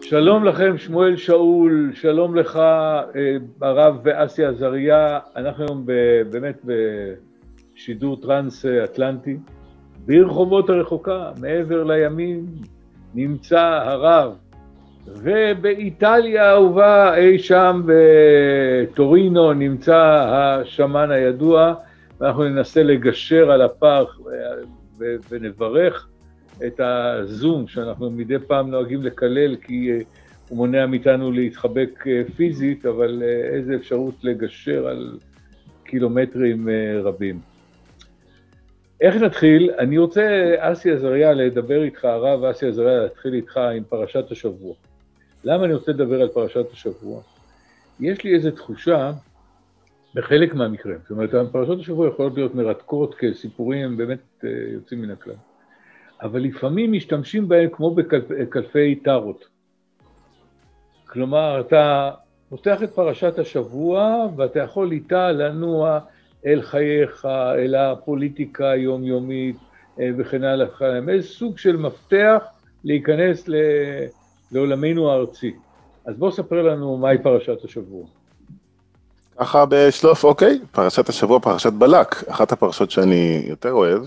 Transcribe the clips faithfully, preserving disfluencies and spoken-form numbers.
שלום לכם, שמואל שאול, שלום לך, הרב ואסי עזריה. אנחנו היום באמת בשידור טרנס-אטלנטי. בעיר חומות הרחוקה, מעבר לימים, נמצא הרב. ובאיטליה האהובה, אי שם בטורינו, נמצא השמן הידוע, ואנחנו ננסה לגשר על הפער ונברך את הזום שאנחנו מדי פעם נוהגים לקלל, כי הוא מונע מאיתנו להתחבק פיזית, אבל איזה אפשרות לגשר על קילומטרים רבים. איך נתחיל? אני רוצה, אסי עזריה, לדבר איתך, הרב אסי עזריה, להתחיל איתך עם פרשת השבוע. למה אני רוצה לדבר על פרשת השבוע? יש לי איזו תחושה בחלק מהמקרים. זאת אומרת, פרשת השבוע יכולות להיות מרתקות, כסיפורים הם באמת יוצאים מן הכלל. אבל לפעמים משתמשים בהם כמו בקלפי טארוט. כלומר, אתה פותח את פרשת השבוע, ואתה יכול איתה לנוע אל חייך, אל הפוליטיקה היומיומית, וכן הלאה. איזה סוג של מפתח להיכנס לעולמנו הארצי. אז בוא ספר לנו מהי פרשת השבוע. ככה בשלוף, אוקיי, פרשת השבוע, פרשת בלק, אחת הפרשות שאני יותר אוהב.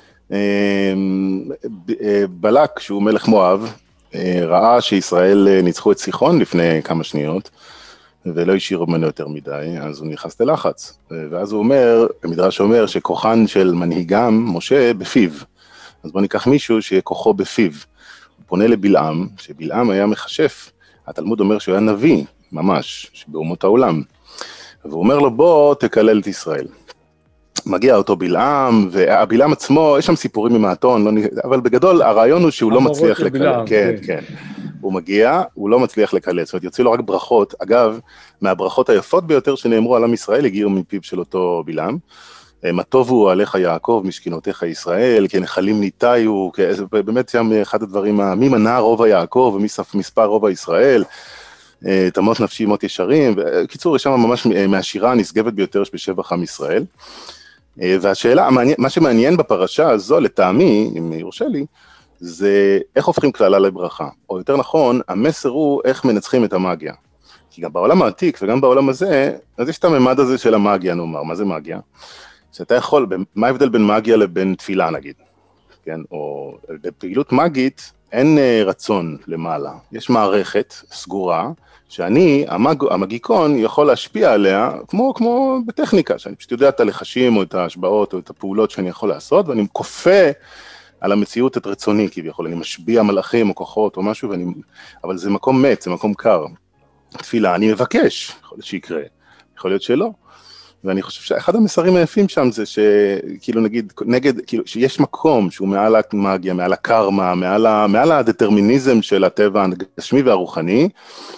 בלק, שהוא מלך מואב, ראה שישראל ניצחו את סיחון לפני כמה שניות, ולא השאירו ממנו יותר מדי, אז הוא נכנס ללחץ. ואז הוא אומר, המדרש אומר, שכוחן של מנהיגם, משה, בפיו. אז בוא ניקח מישהו שכוחו בפיו. הוא פונה לבלעם, שבלעם היה מחשף. התלמוד אומר שהוא היה נביא, ממש, שבאומות העולם. והוא אומר לו, בוא תקלל את ישראל. מגיע אותו בלעם, והבלעם עצמו, יש שם סיפורים ממעטון, לא, אבל בגדול הרעיון הוא שהוא לא מצליח לקלל. כן, כן. הוא מגיע, הוא לא מצליח לקלל, זאת אומרת, יוצא לו רק ברכות. אגב, מהברכות היפות ביותר שנאמרו על עם ישראל, הגיעו מפיו של אותו בלעם. מה טובו עליך יעקב, משכנותיך ישראל, כי נחלים ניתאיו, באמת שם אחד הדברים, מי מנה רובע יעקב ומספר רובע ישראל, תמות נפשי מות ישרים, בקיצור, יש שם ממש מהשירה הנשגבת ביותר בשבח עם ישראל. והשאלה, מה שמעניין בפרשה הזו, לטעמי, אם יורשה לי, זה איך הופכים כללה לברכה, או יותר נכון, המסר הוא איך מנצחים את המאגיה. כי גם בעולם העתיק וגם בעולם הזה, אז יש את הממד הזה של המאגיה, נאמר, מה זה מאגיה? שאתה יכול, מה ההבדל בין מאגיה לבין תפילה נגיד? כן, או בפעילות מאגית אין רצון למעלה, יש מערכת סגורה, שאני, המג, המגיקון, יכול להשפיע עליה, כמו, כמו בטכניקה, שאני פשוט יודע את הלחשים או את ההשבעות או את הפעולות שאני יכול לעשות, ואני כופה על המציאות את רצוני, כביכול, אני משביע מלאכים או כוחות או משהו, ואני, אבל זה מקום מת, זה מקום קר. תפילה, אני מבקש, יכול להיות שיקרה, יכול להיות שלא. ואני חושב שאחד המסרים היפים שם זה שכאילו נגיד, נגד, כאילו, שיש מקום שהוא מעל המאגיה, מעל הקרמה, מעל, ה, מעל הדטרמיניזם של הטבע הגשמי והרוחני,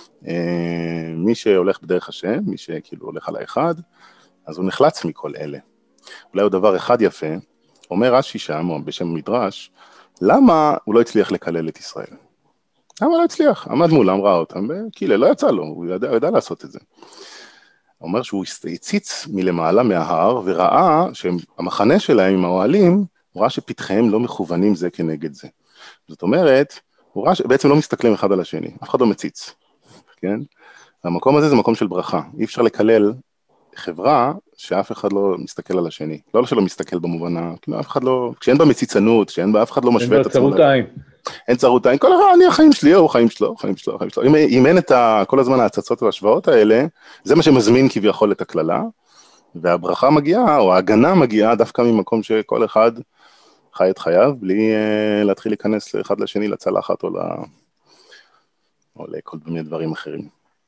מי שהולך בדרך השם, מי שכאילו הולך על האחד, אז הוא נחלץ מכל אלה. אולי הוא דבר אחד יפה, אומר רש"י שם, או בשם מדרש, למה הוא לא הצליח לקלל את ישראל? למה לא הצליח? עמד מולם, ראה אותם, וכאילו לא יצא לו, הוא ידע, ידע לעשות את זה. הוא אומר שהוא הציץ מלמעלה מההר, וראה שהמחנה שלהם עם האוהלים, הוא ראה שפתחיהם לא מכוונים זה כנגד זה. זאת אומרת, הוא ראה שבעצם לא מסתכלים אחד על השני, אף אחד לא מציץ. כן? המקום הזה זה מקום של ברכה. אי אפשר לקלל חברה שאף אחד לא מסתכל על השני. לא שלא מסתכל במובן, כאילו אף אחד לא, כשאין בה מציצנות, כשאין בה אף אחד לא משווה את עצמו. אין צרות עין. אין צרות עין. כל אחד, אני החיים שלי, הוא חיים שלו, חיים שלו, חיים שלו. אם, אם אין את ה, כל הזמן ההצצות והשוואות האלה, זה מה שמזמין כביכול את הכללה, והברכה מגיעה, או ההגנה מגיעה דווקא ממקום שכל אחד חי את חייו, בלי uh, להתחיל להיכנס אחד לשני לצלחת או ל... או לכל מיני דברים אחרים.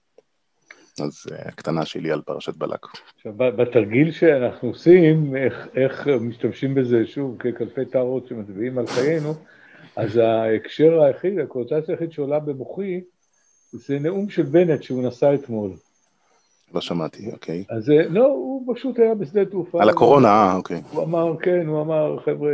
אז הקטנה שלי על פרשת בלק. עכשיו, בתרגיל שאנחנו עושים, איך, איך משתמשים בזה שוב כקלפי טארוט שמצביעים על חיינו, אז ההקשר היחיד, הקונוטציה היחיד שעולה במוחי, זה נאום של בנט שהוא נסע אתמול. לא שמעתי, אוקיי. אז לא, הוא פשוט היה בשדה תעופה. על הקורונה, אה, אוקיי. הוא אמר, כן, הוא אמר, חבר'ה,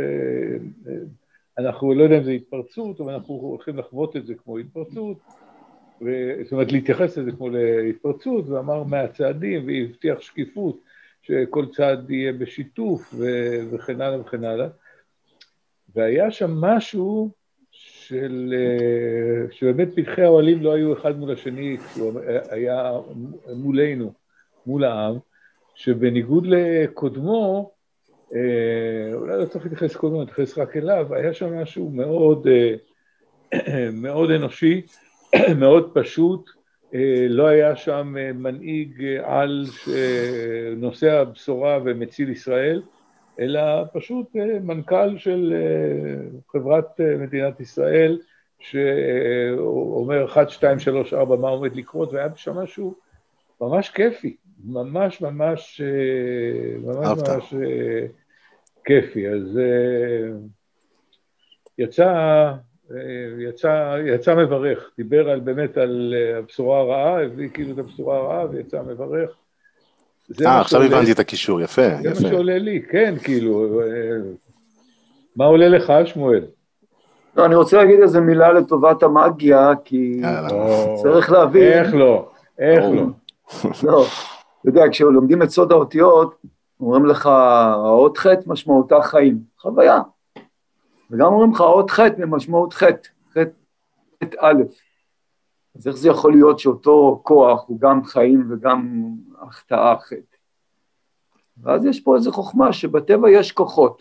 אנחנו לא יודעים אם זה התפרצות, אבל אנחנו הולכים לחוות את זה כמו התפרצות, זאת אומרת, להתייחס לזה כמו להתפרצות, ואמר מהצעדים, והבטיח שקיפות, שכל צעד יהיה בשיתוף, וכן הלאה וכן הלאה. והיה שם משהו של, שבאמת פתחי האוהלים לא היו אחד מול השני, כשהוא היה מולנו, מול העם, שבניגוד לקודמו, אולי לא צריך להתייחס קודמו, להתייחס רק אליו, היה שם משהו מאוד, מאוד אנושי, מאוד פשוט, לא היה שם מנהיג על שנושא הבשורה ומציל ישראל, אלא פשוט מנכ"ל של חברת מדינת ישראל, שאומר אחת, שתיים, שלוש, ארבע, מה עומד לקרות, והיה שם משהו ממש כיפי, ממש ממש, ממש ממש כיפי. אז יצא, יצא, יצא מברך, דיבר על, באמת על הבשורה הרעה, הביא כאילו את הבשורה הרעה ויצא מברך. אה, עכשיו הבנתי את הקישור, יפה, יפה. זה מה שעולה לי, כן, כאילו, מה עולה לך, שמואל? לא, אני רוצה להגיד איזה מילה לטובת המאגיה, כי צריך להבין... איך לא? איך לא? לא, אתה יודע, כשלומדים את סוד האותיות, אומרים לך, האות ח' משמעותה חיים, חוויה. וגם אומרים לך, האות ח' ממשמעות ח', ח' א'. אז איך זה יכול להיות שאותו כוח הוא גם חיים וגם החטאה ח'? ואז יש פה איזו חוכמה שבטבע יש כוחות.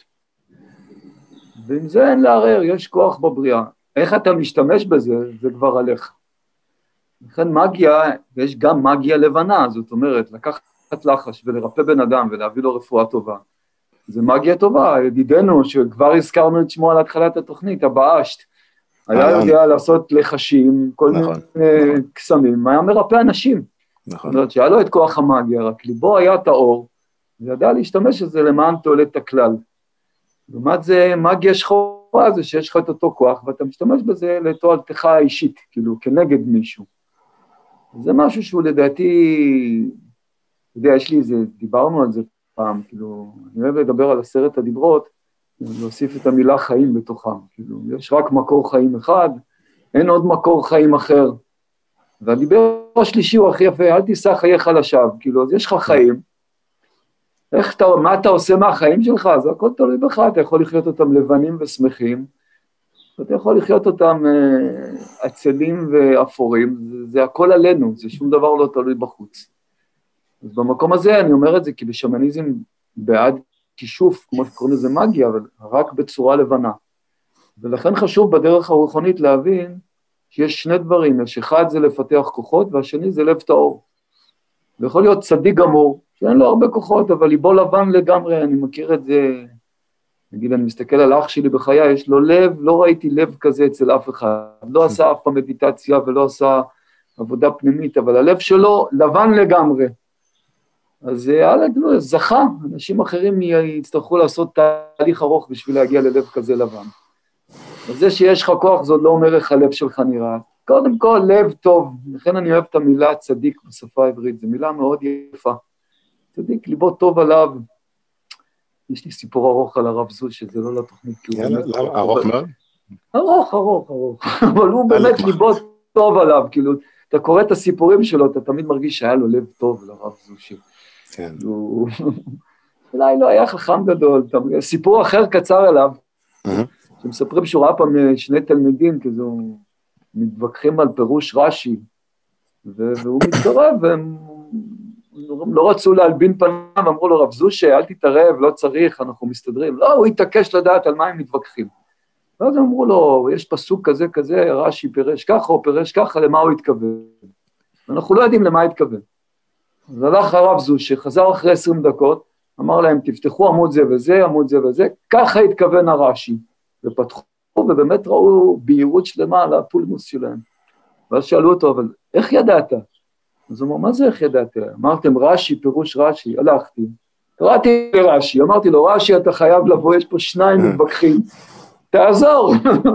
ועם זה אין לערער, יש כוח בבריאה. איך אתה משתמש בזה, זה כבר עליך. לכן מגיה, ויש גם מגיה לבנה, זאת אומרת, לקחת לחש ולרפא בן אדם ולהביא לו רפואה טובה. זה מגיה טובה, ידידנו שכבר הזכרנו את שמו על התחלת התוכנית, הבאשט, היה יודע לעשות לחשים, כל מיני קסמים, היה מרפא אנשים. זאת אומרת, שהיה לו את כוח המגיה, רק ליבו היה את האור, וידע להשתמש בזה למען תועלת הכלל. לעומת זה, מגיה שחורה זה שיש לך את אותו כוח, ואתה משתמש בזה לתועלתך האישית, כאילו, כנגד מישהו. זה משהו שהוא לדעתי, אתה יודע, יש לי איזה, דיברנו על זה פעם, כאילו, אני אוהב לדבר על עשרת הדיברות, להוסיף את המילה חיים בתוכם, כאילו, יש רק מקור חיים אחד, אין עוד מקור חיים אחר, והדיבר השלישי הוא הכי יפה, אל תישא חייך לשווא, כאילו, אז יש לך חיים, איך אתה, מה אתה עושה מהחיים שלך? זה הכל תלוי בך, אתה יכול לחיות אותם לבנים ושמחים, ואתה יכול לחיות אותם uh, עצלים ואפורים, זה, זה הכל עלינו, זה שום דבר לא תלוי בחוץ. אז במקום הזה אני אומר את זה, כי בשמניזם בעד כישוף, כמו שקוראים לזה מגיה, אבל רק בצורה לבנה. ולכן חשוב בדרך הרוחנית להבין שיש שני דברים, יש אחד זה לפתח כוחות, והשני זה לב טהור. ויכול להיות צדיק גמור, שאין לו הרבה כוחות, אבל ליבו לבן לגמרי, אני מכיר את זה, נגיד, אני מסתכל על אח שלי בחיי, יש לו לב, לא ראיתי לב כזה אצל אף אחד, לא עשה אף פעם מדיטציה ולא עשה עבודה פנימית, אבל הלב שלו לבן לגמרי. אז הלאה, זכה, אנשים אחרים יצטרכו לעשות תהליך ארוך בשביל להגיע ללב כזה לבן. אז זה שיש לך כוח, זאת לא אומר איך הלב שלך נראה. קודם כל, לב טוב, לכן אני אוהב את המילה צדיק בשפה העברית, זו מילה מאוד יפה. צדיק, ליבו טוב עליו. יש לי סיפור ארוך על הרב זוש, שזה לא לתוכנית. ארוך מאוד? ארוך, ארוך, ארוך. אבל הוא באמת ליבו טוב עליו, כאילו, אתה קורא את הסיפורים שלו, אתה תמיד מרגיש שהיה לו לב טוב לרב זוש. כן. אולי לא היה חכם גדול, סיפור אחר קצר עליו, שמספרים שהוא ראה פעם שני תלמידים, כזו, מתווכחים על פירוש רש"י, והוא מתקרב, והם לא רצו להלבין פניו, אמרו לו, רב זושה, אל תתערב, לא צריך, אנחנו מסתדרים. לא, הוא התעקש לדעת על מה הם מתווכחים. ואז אמרו לו, יש פסוק כזה כזה, רש"י פירש ככה, או פירש ככה, למה הוא התכוון. אנחנו לא יודעים למה התכוון. אז הלך הרב זושה, חזר אחרי עשרים דקות, אמר להם, תפתחו עמוד זה וזה, עמוד זה וזה, ככה התכוון הרש"י. ופתחו, ובאמת ראו בהירות שלמה על הפולמוס שלהם. ואז שאלו אותו, אבל איך ידעת? אז הוא אמר, מה זה איך ידעת? אמרתם רש"י, פירוש רש"י, הלכתי. קראתי לרש"י, אמרתי לו, רש"י אתה חייב לבוא, יש פה שניים מתווכחים, תעזור.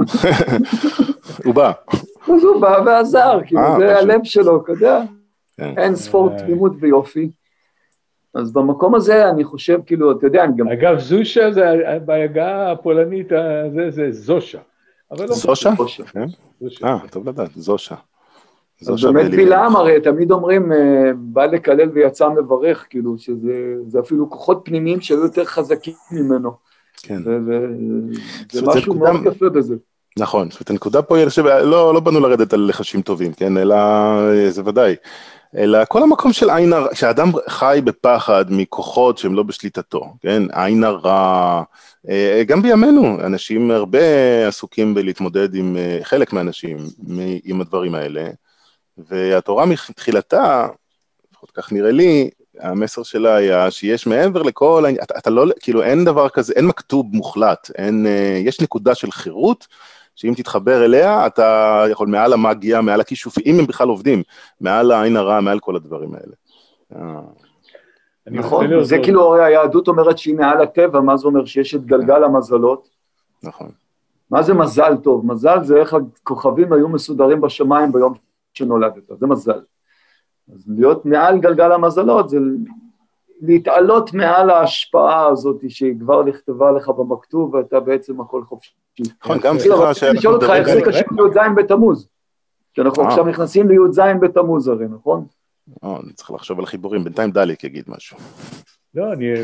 הוא בא. אז הוא בא ועזר, כי זה הלב שלו, אתה יודע? אין ספור תמימות ויופי. אז במקום הזה אני חושב, כאילו, אתה יודע, אני גם... אגב, זושה זה, בהגה הפולנית, זה, זה זושה. זושה? אה, טוב לדעת, זושה. אז באמת בלעם, הרי תמיד אומרים, בא לקלל ויצא מברך, כאילו, שזה אפילו כוחות פנימיים שהיו יותר חזקים ממנו. כן. וזה משהו מאוד יפה בזה. נכון, זאת הנקודה פה, לא, לא באנו לרדת על לחשים טובים, כן, אלא זה ודאי, אלא כל המקום של עין הרע, שהאדם חי בפחד מכוחות שהם לא בשליטתו, כן, עין הרע, גם בימינו, אנשים הרבה עסוקים בלהתמודד עם חלק מהאנשים, עם הדברים האלה, והתורה מתחילתה, לפחות כך נראה לי, המסר שלה היה שיש מעבר לכל, אתה, אתה לא, כאילו אין דבר כזה, אין מכתוב מוחלט, אין, יש נקודה של חירות, שאם תתחבר אליה, אתה יכול מעל המאגיה, מעל הכישוף, אם הם בכלל עובדים, מעל העין הרע, מעל כל הדברים האלה. נכון, זה כאילו הרי היהדות אומרת שהיא מעל הטבע, מה זה אומר? שיש את גלגל המזלות. נכון. מה זה מזל טוב? מזל זה איך הכוכבים היו מסודרים בשמיים ביום שנולדת, זה מזל. אז להיות מעל גלגל המזלות, זה להתעלות מעל ההשפעה הזאת, שהיא כבר נכתבה לך במכתוב, ואתה בעצם הכל חופשי. נכון, גם סליחה שאנחנו... אני שואל אותך, איך זה קשור לי"ז בתמוז? כי אנחנו עכשיו נכנסים לי"ז בתמוז הרי, נכון? אני צריך לחשוב על חיבורים, בינתיים דליק יגיד משהו. לא, אני...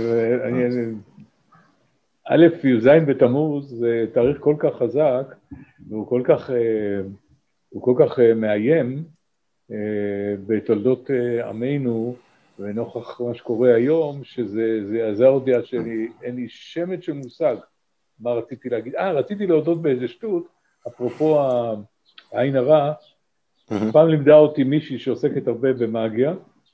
א', י"ז בתמוז זה תאריך כל כך חזק, והוא כל כך, הוא כל כך מאיים בתולדות עמנו, ונוכח מה שקורה היום, שזה עזר אותי עד שאין לי שמץ של מושג מה רציתי להגיד. אה, רציתי להודות באיזה שטות, אפרופו העין הרע, פעם לימדה אותי מישהי שעוסקת הרבה במאגיה,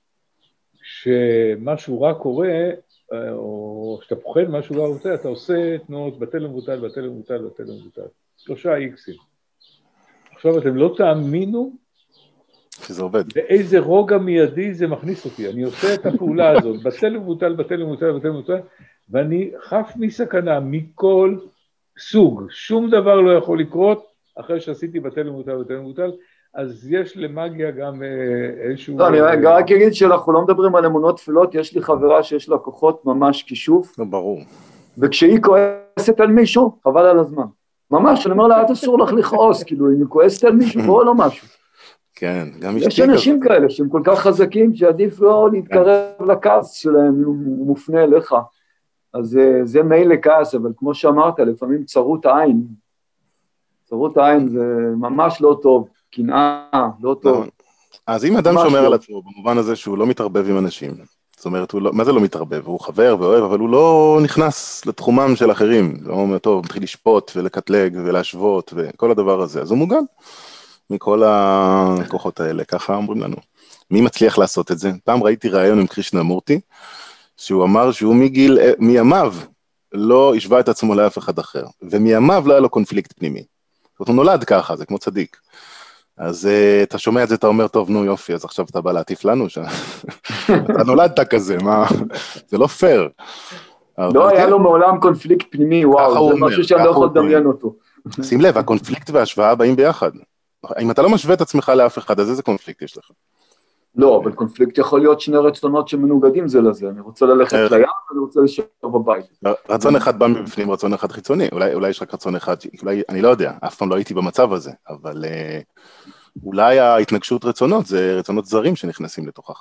שמשהו רע קורה, או שאתה פוחד משהו רע רוצה, אתה עושה תנועות בטל ומבוטל, בטל ומבוטל, בטל ומבוטל. שלושה איקסים. עכשיו אתם לא תאמינו, שזה עובד. באיזה רוגע מיידי זה מכניס אותי. אני עושה את הפעולה הזאת, בטל ומבוטל, בטל ומבוטל, בטל ומבוטל, ואני חף מסכנה, מכל סוג. שום דבר לא יכול לקרות, אחרי שעשיתי בטל ומבוטל, בטל ומבוטל, אז יש למאגיה גם איזשהו... לא, אני רק אגיד שאנחנו לא מדברים על אמונות תפילות, יש לי חברה שיש לה כוחות ממש כישוף. לא, ברור. וכשהיא כועסת על מישהו, חבל על הזמן. ממש, אני אומר לה, את אסור לך לכעוס, כאילו, אם היא כועסת על מישהו, בואו לא משהו. כן, גם יש אנשים כאלה שהם כל כך חזקים, שעדיף לא להתקרב לכעס שלהם, הוא מופנה אליך. אז זה מילא כעס, אבל כמו שאמרת, לפעמים צרות העין, צרות העין זה ממש לא טוב. קנאה, לא טוב. אז אם אדם שומר על עצמו, במובן הזה שהוא לא מתערבב עם אנשים, זאת אומרת, מה זה לא מתערבב? הוא חבר ואוהב, אבל הוא לא נכנס לתחומם של אחרים, הוא אומר, טוב, מתחיל לשפוט ולקטלג ולהשוות וכל הדבר הזה, אז הוא מוגן מכל הכוחות האלה, ככה אומרים לנו. מי מצליח לעשות את זה? פעם ראיתי ראיון עם קרישנה מורטי, שהוא אמר שהוא מגיל, מימיו לא השווה את עצמו לאף אחד אחר, ומימיו לא היה לו קונפליקט פנימי. זאת אומרת, הוא נולד ככה, זה כמו צדיק. אז אתה שומע את זה, אתה אומר, טוב, נו יופי, אז עכשיו אתה בא להטיף לנו, אתה נולדת כזה, מה? זה לא פייר. לא היה לו מעולם קונפליקט פנימי, וואו, זה משהו שאני לא יכול לדמיין אותו. שים לב, הקונפליקט וההשוואה באים ביחד. אם אתה לא משווה את עצמך לאף אחד, אז איזה קונפליקט יש לך? לא, אבל קונפליקט יכול להיות שני רצונות שמנוגדים זה לזה, אני רוצה ללכת לים, ואני רוצה להישאר בבית. רצון אחד בא מבפנים, רצון אחד חיצוני, אולי יש רק רצון אחד, אולי, אני לא יודע, אף פעם לא הייתי במצב הזה, אבל אולי ההתנגשות רצונות, זה רצונות זרים שנכנסים לתוכך,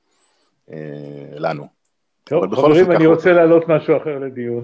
לנו. טוב, חברים, אני רוצה להעלות משהו אחר לדיון.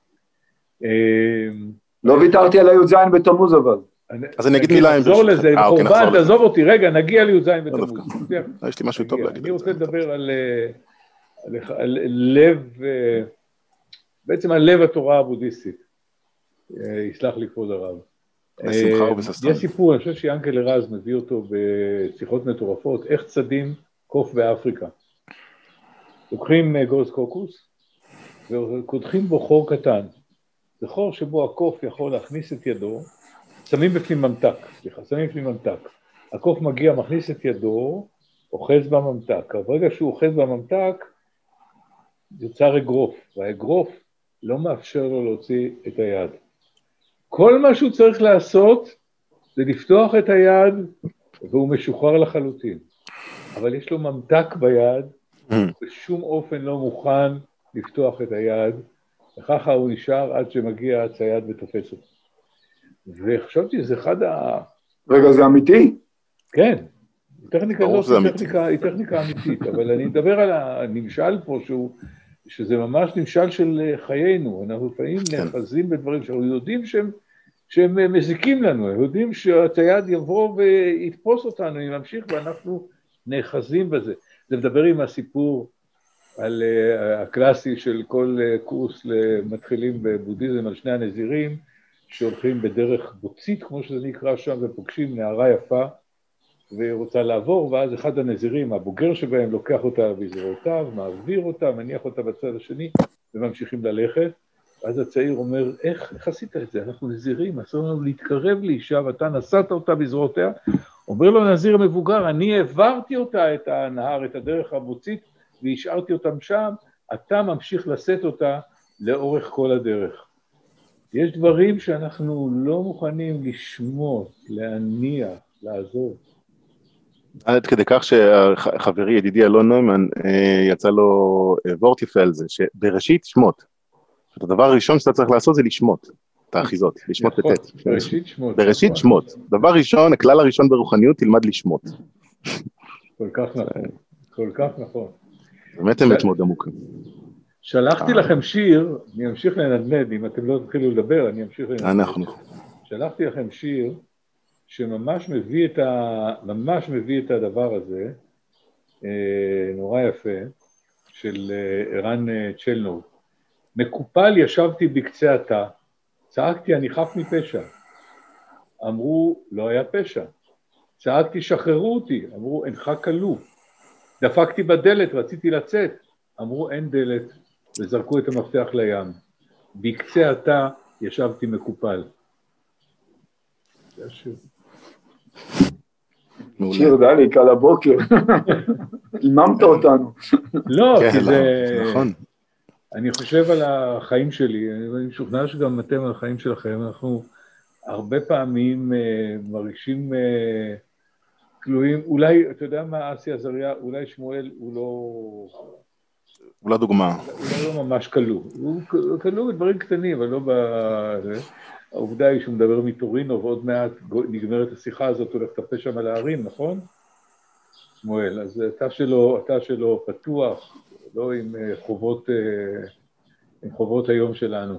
לא ויתרתי על הי"ז בתמוז אבל. אז אני אגיד מילה... נחזור לזה, חורבן, תעזוב אותי, רגע, נגיע לי"ז בתמוז. יש לי משהו טוב להגיד. אני רוצה לדבר על לב, בעצם על לב התורה הבודהיסטית. יסלח לי כבוד הרב. בשמחה ובששון. יש סיפור, אני חושב שיאנקל רז מביא אותו בשיחות מטורפות, איך צדים קוף באפריקה. לוקחים גוז קוקוס, וקודחים בו חור קטן. זה חור שבו הקוף יכול להכניס את ידו, שמים בפנים ממתק, סליחה, שמים בפנים ממתק. הקוף מגיע, מכניס את ידו, אוחז בממתק. ברגע שהוא אוחז בממתק, יוצר אגרוף, והאגרוף לא מאפשר לו להוציא את היד. כל מה שהוא צריך לעשות, זה לפתוח את היד, והוא משוחרר לחלוטין. אבל יש לו ממתק ביד, בשום אופן לא מוכן לפתוח את היד, וככה הוא נשאר עד שמגיע הצייד ותופס אותו. וחשבתי, זה אחד ה... רגע, זה אמיתי? כן. הטכניקה הזאת היא טכניקה, היא טכניקה אמיתית, אבל אני מדבר על הנמשל פה, שהוא, שזה ממש נמשל של חיינו. אנחנו לפעמים נאחזים בדברים שאנחנו יודעים שהם, שהם מזיקים לנו, יודעים שהצייד יבוא ויתפוס אותנו, אם נמשיך ואנחנו נאחזים בזה. זה מדבר עם הסיפור על uh, הקלאסי של כל uh, קורס למתחילים בבודהיזם, על שני הנזירים, שהולכים בדרך בוצית, כמו שזה נקרא שם, ופוגשים נערה יפה, והיא רוצה לעבור, ואז אחד הנזירים, הבוגר שבהם, לוקח אותה בזרועותיו, מעביר אותה, מניח אותה בצד השני, וממשיכים ללכת. אז הצעיר אומר, איך, איך עשית את זה? אנחנו נזירים, אסור לנו להתקרב לאישה, ואתה נשאת אותה בזרועותיה. אומר לו נזיר המבוגר, אני העברתי אותה, את הנהר, את הדרך הבוצית, והשארתי אותם שם, אתה ממשיך לשאת אותה לאורך כל הדרך. יש דברים שאנחנו לא מוכנים לשמות, להניח, לעזוב. עד כדי כך שחברי ידידי אלון נוימן יצא לו וורט יפה על זה, שבראשית שמות. הדבר הראשון שאתה צריך לעשות זה לשמות את האחיזות, לשמות בטט. בראשית שמות. בראשית שמות. דבר ראשון, הכלל הראשון ברוחניות, תלמד לשמות. כל כך נכון, כל כך נכון. באמת אמת מאוד עמוקה. שלחתי לכם שיר, אני אמשיך לנדנד, אם אתם לא תתחילו לדבר, אני אמשיך לנדנד. אנחנו. שלחתי לכם שיר שממש מביא את ה... ממש מביא את הדבר הזה, נורא יפה, של ערן צ'לנוב. מקופל ישבתי בקצה התא, צעקתי אני חף מפשע. אמרו, לא היה פשע. צעקתי שחררו אותי, אמרו, אינך כלוא. דפקתי בדלת, רציתי לצאת. אמרו, אין דלת, וזרקו את המפתח לים. בקצה התא ישבתי מקופל. זה השיר. שיר דליק על הבוקר. איממת אותנו. לא, כי זה... נכון. אני חושב על החיים שלי, אני משוכנע שגם אתם על החיים שלכם, אנחנו הרבה פעמים מרגישים כלואים, אולי, אתה יודע מה, אסי עזריה, אולי שמואל הוא לא... הוא לא דוגמה. הוא לא ממש כלוא, הוא כלוא בדברים קטנים, אבל לא ב... העובדה היא שהוא מדבר מטורינו, ועוד מעט נגמרת השיחה הזאת, הולך לטפל שם על הערים, נכון? שמואל, אז התא שלו, התא שלו פתוח, לא עם חובות, עם חובות היום שלנו.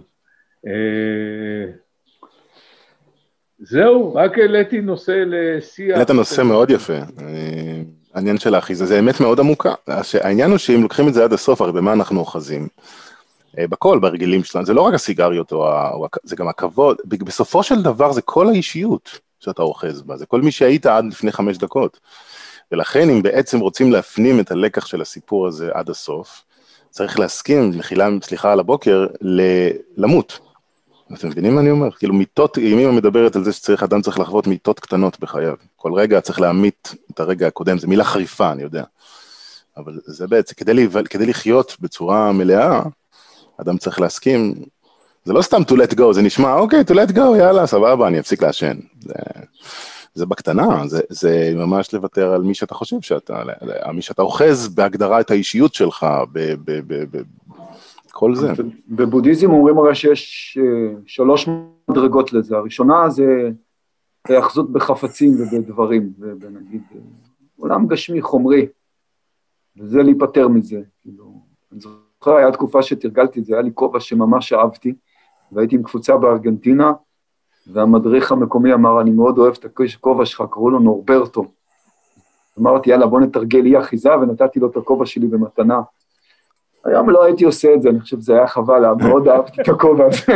זהו, רק העליתי נושא לשיח. העלית נושא מאוד יפה, העניין של האחיזה, זה אמת מאוד עמוקה. העניין הוא שאם לוקחים את זה עד הסוף, הרי במה אנחנו אוחזים? בכל, ברגלים שלנו, זה לא רק הסיגריות, זה גם הכבוד, בסופו של דבר זה כל האישיות שאתה אוחז בה, זה כל מי שהיית עד לפני חמש דקות. ולכן אם בעצם רוצים להפנים את הלקח של הסיפור הזה עד הסוף, צריך להסכים, מחילה, סליחה על הבוקר, למות. אתם מבינים מה אני אומר? כאילו מיטות, אם אמא מדברת על זה שצריך, אדם צריך לחוות מיטות קטנות בחייו. כל רגע צריך להמית את הרגע הקודם, זה מילה חריפה, אני יודע. אבל זה בעצם, כדי, לי, כדי לחיות בצורה מלאה, אדם צריך להסכים, זה לא סתם to let go, זה נשמע, אוקיי, to let go, יאללה, סבבה, אני אפסיק לעשן. זה... זה בקטנה, זה, זה ממש לוותר על מי שאתה חושב שאתה, מי שאתה אוחז בהגדרה את האישיות שלך, ב, ב, ב, ב, כל זה. בבודהיזם אומרים הרי שיש שלוש מדרגות לזה, הראשונה זה היאחזות בחפצים ובדברים, ובנגיד, עולם גשמי חומרי, וזה להיפטר מזה, כאילו, אני זוכר, היה תקופה שתרגלתי את זה, היה לי כובע שממש אהבתי, והייתי עם קבוצה בארגנטינה, והמדריך המקומי אמר, אני מאוד אוהב את הכובע שלך, קראו לו נורברטו. אמרתי, יאללה, בוא נתרגל אי אחיזה, ונתתי לו את הכובע שלי במתנה. היום לא הייתי עושה את זה, אני חושב שזה היה חבל, מאוד אהבתי את הכובע הזה.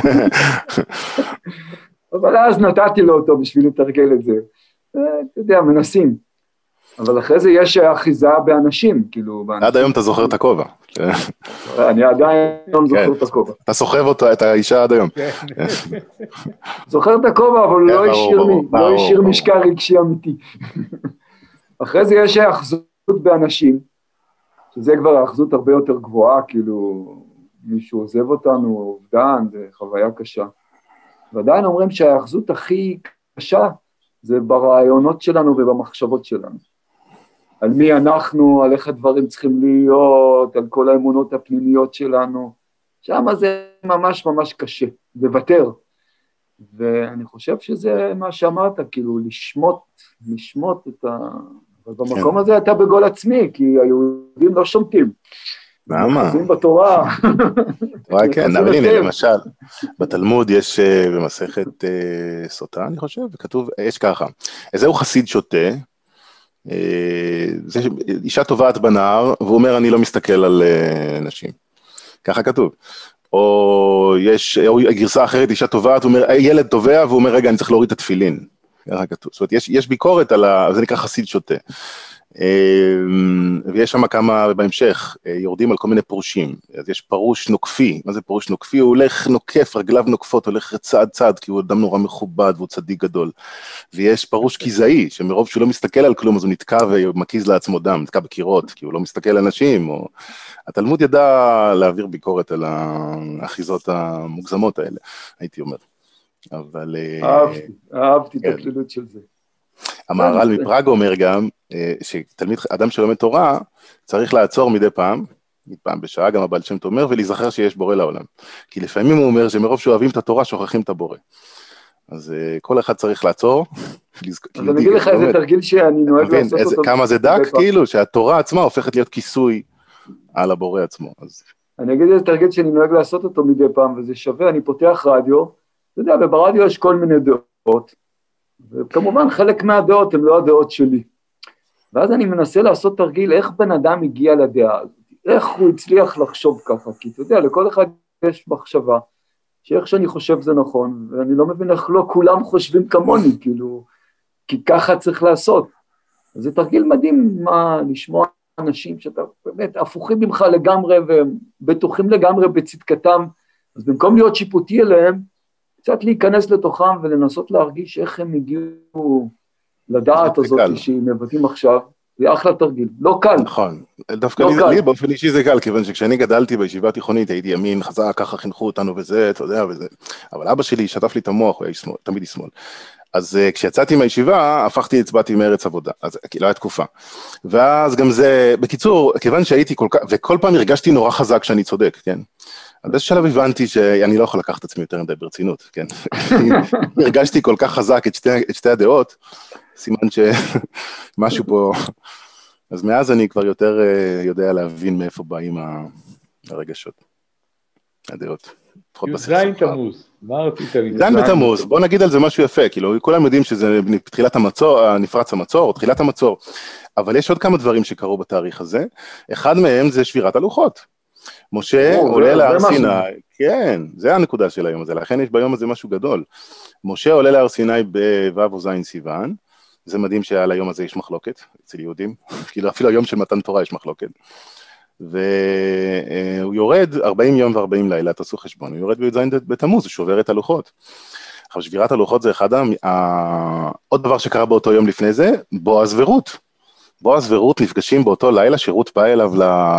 אבל אז נתתי לו אותו בשביל לתרגל את זה. אתה יודע, מנסים. אבל אחרי זה יש אחיזה באנשים, כאילו... עד היום אתה זוכר את הכובע. אני עדיין לא זוכר את הכובע. אתה סוחב את האישה עד היום. זוכר את הכובע, אבל לא השאיר משקע רגשי אמיתי. אחרי זה יש האחזות באנשים, שזה כבר האחזות הרבה יותר גבוהה, כאילו מישהו עוזב אותנו, אובדן, זה חוויה קשה. ועדיין אומרים שהאחזות הכי קשה, זה ברעיונות שלנו ובמחשבות שלנו. על מי אנחנו, על איך הדברים צריכים להיות, על כל האמונות הפנימיות שלנו, שם זה ממש ממש קשה, לוותר. ואני חושב שזה מה שאמרת, כאילו לשמוט, לשמוט את ה... אבל במקום הזה אתה בגול עצמי, כי היהודים לא שומטים. למה? חוזים בתורה. וואי, כן, אבל הנה, למשל, בתלמוד יש במסכת סוטה, אני חושב, וכתוב, יש ככה, איזהו חסיד שוטה, זה אישה טובעת בנהר, והוא אומר, אני לא מסתכל על נשים. ככה כתוב. או יש, או גרסה אחרת, אישה טובעת, הוא אומר, ילד טובע, והוא אומר, רגע, אני צריך להוריד את התפילין. ככה כתוב. זאת אומרת, יש, יש ביקורת על ה... זה נקרא חסיד שוטה. ויש שם כמה בהמשך, יורדים על כל מיני פרושים. אז יש פרוש נוקפי. מה זה פרוש נוקפי? הוא הולך נוקף, רגליו נוקפות, הולך צעד צעד, כי הוא אדם נורא מכובד, והוא צדיק גדול. ויש פרוש כיזאי, שמרוב שהוא לא מסתכל על כלום, אז הוא נתקע ומקיז לעצמו דם, נתקע בקירות, כי הוא לא מסתכל על אנשים, או... התלמוד ידע להעביר ביקורת על האחיזות המוגזמות האלה, הייתי אומר. אבל... אהבתי, אהבתי את הכלילות של זה. המהר"ל מפראג אומר גם, שתלמיד, אדם שלומד תורה, צריך לעצור מדי פעם, פעם בשעה, גם הבעל שם תאמר, ולהיזכר שיש בורא לעולם. כי לפעמים הוא אומר שמרוב שאוהבים את התורה, שוכחים את הבורא. אז כל אחד צריך לעצור. אז אני אגיד לך איזה תרגיל שאני נוהג לעשות אותו. כמה זה דק, כאילו, שהתורה עצמה הופכת להיות כיסוי על הבורא עצמו. אני אגיד איזה תרגיל שאני נוהג לעשות אותו מדי פעם, וזה שווה, אני פותח רדיו, אתה יודע, וברדיו יש כל מיני דעות, וכמובן חלק מהדעות הן לא הדעות שלי. ואז אני מנסה לעשות תרגיל, איך בן אדם הגיע לדעה הזאת, איך הוא הצליח לחשוב ככה, כי אתה יודע, לכל אחד יש מחשבה, שאיך שאני חושב זה נכון, ואני לא מבין איך לא כולם חושבים כמוני, כאילו, כי ככה צריך לעשות. אז זה תרגיל מדהים, מה, לשמוע אנשים שאתה באמת הפוכים ממך לגמרי, והם בטוחים לגמרי בצדקתם, אז במקום להיות שיפוטי אליהם, קצת להיכנס לתוכם ולנסות להרגיש איך הם הגיעו לדעת הזאת שהיא מבטאים עכשיו, זה אחלה תרגיל, לא קל. נכון, דווקא לי באופן אישי זה קל, כיוון שכשאני גדלתי בישיבה התיכונית, הייתי ימין חזק, ככה חינכו אותנו וזה, אתה יודע, וזה, אבל אבא שלי שטף לי את המוח, הוא היה תמיד שמאל. אז כשיצאתי מהישיבה, הפכתי, הצבעתי מארץ עבודה, אז לא היה תקופה. ואז גם זה, בקיצור, כיוון שהייתי כל כך, וכל פעם הרגשתי נורא חזק שאני צודק, כן? אז באיזה שלב הבנתי שאני לא יכול לקחת את עצמי יותר מדי ברצינות, כן? הרגשתי כל כך חזק את שתי, את שתי הדעות, סימן שמשהו פה, אז מאז אני כבר יותר יודע להבין מאיפה באים הרגשות, הדעות. זין תמוז, מה רצית? זין בתמוז, בוא נגיד על זה משהו יפה, כאילו, כולם יודעים שזה תחילת המצור, נפרץ המצור, או תחילת המצור, אבל יש עוד כמה דברים שקרו בתאריך הזה, אחד מהם זה שבירת הלוחות. משה עולה להר סיני, כן, זה הנקודה של היום הזה, לכן יש ביום הזה משהו גדול. משה עולה להר סיני בו' או זין סיוון, זה מדהים שעל היום הזה יש מחלוקת, אצל יהודים, כאילו אפילו היום של מתן תורה יש מחלוקת. והוא יורד ארבעים יום ו-ארבעים לילה, תעשו חשבון, הוא יורד בי"ז בתמוז, הוא שובר את הלוחות. עכשיו, שבירת הלוחות זה אחד, עוד דבר שקרה באותו יום לפני זה, בועז ורות. בועז ורות נפגשים באותו לילה, שרות בא אליו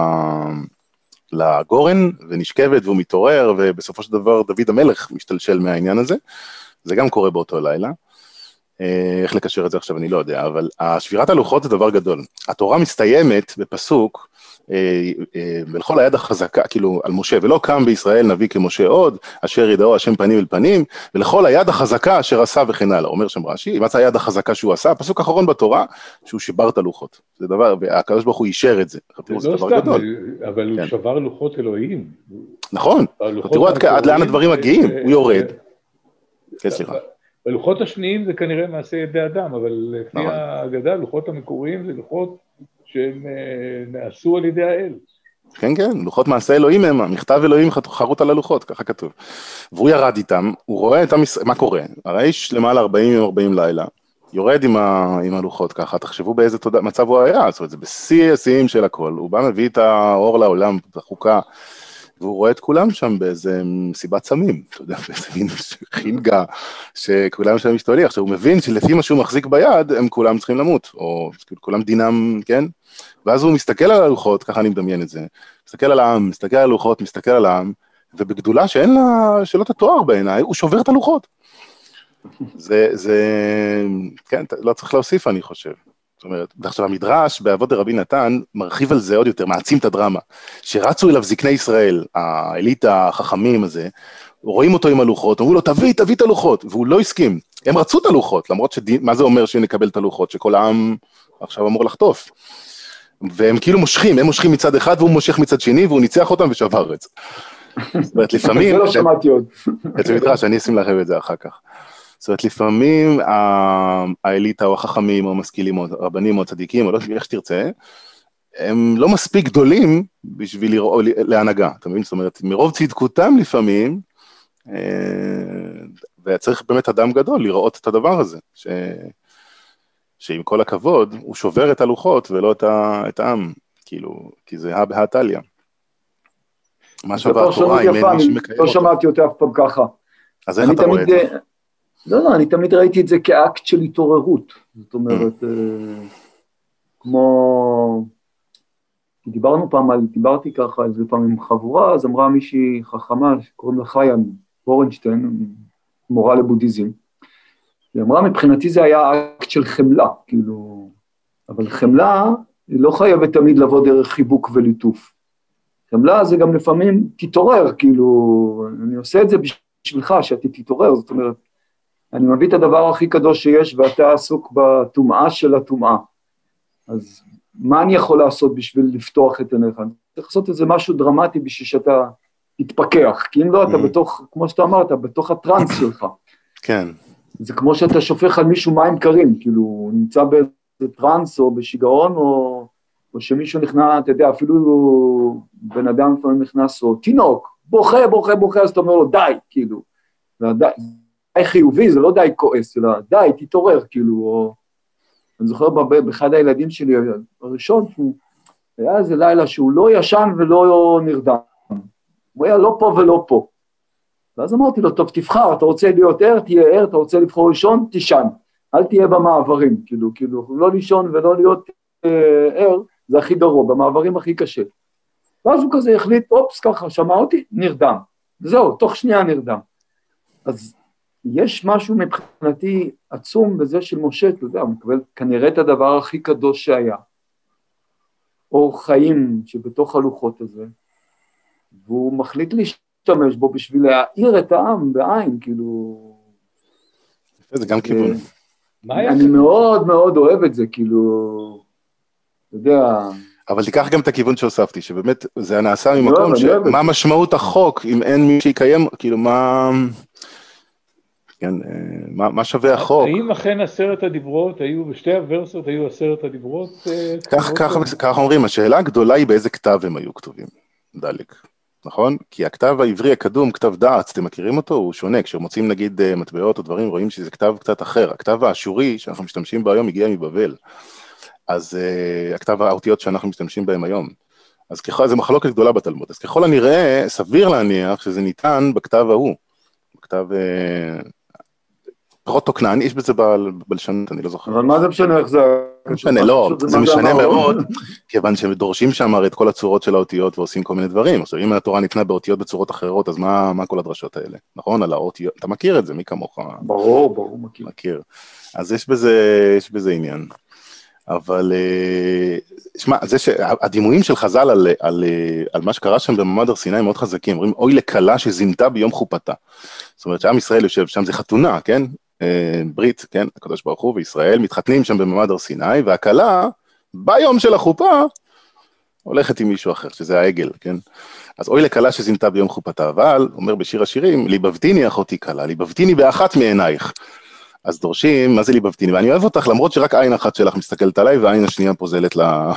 לגורן, ונשכבת והוא מתעורר, ובסופו של דבר דוד המלך משתלשל מהעניין הזה, זה גם קורה באותו לילה. איך לקשר את זה עכשיו אני לא יודע, אבל שבירת הלוחות זה דבר גדול. התורה מסתיימת בפסוק, ולכל היד החזקה, כאילו על משה, ולא קם בישראל נביא כמשה עוד, אשר ידעו השם פנים אל פנים, ולכל היד החזקה אשר עשה וכן הלאה, אומר שם רש"י, מה זה היד החזקה שהוא עשה? פסוק אחרון בתורה, שהוא שבר את הלוחות, זה דבר, והקדוש ברוך הוא אישר את זה, זה דבר גדול. אבל הוא שבר לוחות אלוהים. נכון, תראו עד לאן הדברים מגיעים, הוא יורד. כן, סליחה. בלוחות השניים זה כנראה מעשה ידי אדם, אבל לפי האגדה, לוחות המקוריים זה לוחות שהם נעשו על ידי האל. כן, כן, לוחות מעשה אלוהים הם, מכתב אלוהים חרוט על הלוחות, ככה כתוב. והוא ירד איתם, הוא רואה את המס... מה קורה? הרי יש למעלה ארבעים יום ארבעים לילה, יורד עם, ה... עם הלוחות ככה, תחשבו באיזה תודה... מצב הוא היה, זאת אומרת, זה בשיא השיאים של הכל, הוא בא מביא את האור לעולם, את החוקה, והוא רואה את כולם שם באיזה סיבת סמים, אתה יודע, באיזה מין חינגה, שכולם שם משתוללים. עכשיו, הוא מבין שלפי מה שהוא מחזיק ביד, הם כולם צריכים למות, או כולם דינם, כן? ואז הוא מסתכל על הלוחות, ככה אני מדמיין את זה, מסתכל על העם, מסתכל על הלוחות, מסתכל על העם, ובגדולה שאין לה, שלא תתואר בעיניי, הוא שובר את הלוחות. זה, זה, כן, לא צריך להוסיף, אני חושב. זאת אומרת, עכשיו המדרש באבות דרבי נתן מרחיב על זה עוד יותר, מעצים את הדרמה, שרצו אליו זקני ישראל, האליט החכמים הזה, רואים אותו עם הלוחות, אמרו לו, תביא, תביא את הלוחות, והוא לא הסכים. הם רצו את הלוחות, למרות שמה זה אומר שנקבל את הלוחות, שכל העם עכשיו אמור לחטוף. והם כאילו מושכים, הם מושכים מצד אחד, והוא מושך מצד שני, והוא ניצח אותם ושבר את זה. זאת אומרת, לפעמים... זה לא שמעתי עוד. זה מדרש, אני אשים לכם את זה אחר כך. זאת אומרת, לפעמים האליטה או החכמים או המשכילים או רבנים או צדיקים, או לא איך שתרצה, הם לא מספיק גדולים בשביל לראות, להנהגה, אתה מבין? זאת אומרת, מרוב צדקותם לפעמים, וצריך באמת אדם גדול לראות את הדבר הזה, ש... שעם כל הכבוד, הוא שובר את הלוחות ולא את, ה... את העם, כאילו, כי זה הא בהא תליא. מה שווה התורה אם אין מי שמקיים לא אותו. שמעתי אותה אף פעם ככה. אז איך אתה רואה את זה? לא, לא, אני תמיד ראיתי את זה כאקט של התעוררות, זאת אומרת, כמו, דיברנו פעם על, דיברתי ככה, איזה פעם עם חבורה, אז אמרה מישהי חכמה, שקוראים לה חיה בורנשטיין, מורה לבודהיזם, היא אמרה, מבחינתי זה היה אקט של חמלה, כאילו, אבל חמלה היא לא חייבת תמיד לבוא דרך חיבוק וליטוף. חמלה זה גם לפעמים תתעורר, כאילו, אני עושה את זה בשבילך, שאתה תתעורר, זאת אומרת, אני מביא את הדבר הכי קדוש שיש, ואתה עסוק בטומאה של הטומאה. אז מה אני יכול לעשות בשביל לפתוח את עיניך? אני צריך לעשות איזה משהו דרמטי בשביל שאתה תתפכח, כי אם לא, אתה בתוך, כמו שאתה אמרת, בתוך הטרנס שלך. כן. זה כמו שאתה שופך על מישהו מים קרים, כאילו, הוא נמצא באיזה טרנס או בשיגעון, או, או שמישהו נכנס, אתה יודע, אפילו בן אדם לפעמים נכנס, או תינוק, בוכה, בוכה, בוכה, אז אתה אומר לו, די, כאילו, די, די חיובי, זה לא די כועס, אלא די, תתעורר, כאילו, או... אני זוכר באחד הילדים שלי, הראשון, היה איזה לילה שהוא לא ישן ולא נרדם, הוא היה לא פה ולא פה, ואז אמרתי לו, טוב, תבחר, אתה רוצה להיות ער, תהיה ער, אתה רוצה לבחור לישון, תישן, אל תהיה במעברים, כאילו, כאילו, לא לישון ולא להיות אה, ער, זה הכי גרוע, במעברים הכי קשה. ואז הוא כזה החליט, אופס, ככה, שמע אותי, נרדם, וזהו, תוך שנייה נרדם. אז יש משהו מבחינתי עצום בזה של משה, אתה יודע, הוא מקבל כנראה את הדבר הכי קדוש שהיה, אור חיים שבתוך הלוחות הזה, והוא מחליט להשתמש בו בשביל להאיר את העם בעין, כאילו... זה גם כיוון. אני מאוד מאוד אוהב את זה, כאילו, אתה יודע... אבל תיקח גם את הכיוון שהוספתי, שבאמת זה נעשה ממקום שמה משמעות החוק, אם אין מי שיקיים, כאילו מה... כן, מה, מה שווה החוק? האם אכן עשרת הדיברות היו, בשתי הוורסות היו עשרת הדיברות? כך, כך, כך אומרים, השאלה הגדולה היא באיזה כתב הם היו כתובים, דליק, נכון? כי הכתב העברי הקדום, כתב דעת, אתם מכירים אותו? הוא שונה, כשמוצאים נגיד מטבעות או דברים, רואים שזה כתב קצת אחר. הכתב האשורי שאנחנו משתמשים בו היום הגיע מבבל, אז uh, הכתב האותיות שאנחנו משתמשים בהם היום. אז ככל, זה מחלוקת גדולה בתלמוד, אז ככל הנראה, סביר להניח שזה ניתן בכתב ההוא, בכתב... Uh, פרוטו-כנעני, יש בזה בלשנות, אני לא זוכר. אבל מה זה משנה איך זה... לא משנה, לא, זה משנה מאוד, כיוון שהם דורשים שם הרי את כל הצורות של האותיות ועושים כל מיני דברים. עכשיו, אם התורה ניתנה באותיות בצורות אחרות, אז מה כל הדרשות האלה? נכון? על האותיות, אתה מכיר את זה, מי כמוך? ברור, ברור, מכיר. מכיר. אז יש בזה עניין. אבל, שמע, זה שהדימויים של חז"ל על מה שקרה שם במעמד הר סיני מאוד חזקים, אומרים, אוי לכלה שזינתה ביום חופתה. זאת אומרת, שעם ישראל יושב שם, זה חתונה, כן? ברית, כן, הקדוש ברוך הוא וישראל, מתחתנים שם במעמד הר סיני, והכלה, ביום של החופה, הולכת עם מישהו אחר, שזה העגל, כן? אז אוי לכלה שזינתה ביום חופתה, אבל, אומר בשיר השירים, ליבבתיני אחותי כלה, ליבבתיני באחת מעינייך. אז דורשים, מה זה ליבבתיני? ואני אוהב אותך, למרות שרק עין אחת שלך מסתכלת עליי, והעין השנייה פוזלת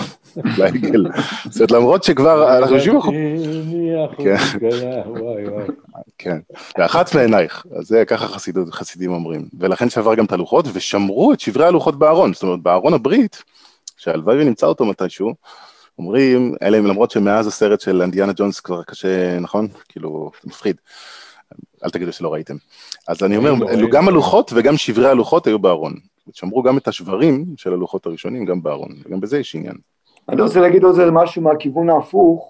לעגל. זאת אומרת, למרות שכבר, אנחנו יושבים... ליבבתיני אחותי כלה, וואי וואי. כן, ואחת מעינייך, אז זה ככה חסידות, חסידים אומרים, ולכן שבר גם את הלוחות, ושמרו את שברי הלוחות בארון, זאת אומרת, בארון הברית, שהלוואי ונמצא אותו מתישהו, אומרים, אלה למרות שמאז הסרט של אינדיאנה ג'ונס כבר קשה, נכון? כאילו, מפחיד, אל תגידו שלא ראיתם. אז אני אומר, גם הלוחות וגם שברי הלוחות היו בארון, שמרו גם את השברים של הלוחות הראשונים גם בארון, וגם בזה יש עניין. אני רוצה להגיד עוד זה משהו מהכיוון ההפוך,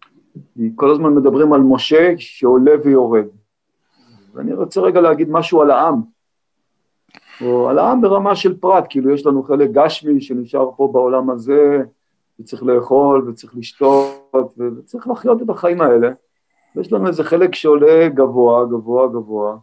כל הזמן מדברים על משה שעולה ויורד. ואני רוצה רגע להגיד משהו על העם, או על העם ברמה של פרט, כאילו יש לנו חלק גשמי שנשאר פה בעולם הזה, וצריך לאכול וצריך לשתות, וצריך לחיות את החיים האלה, ויש לנו איזה חלק שעולה גבוה, גבוה, גבוה,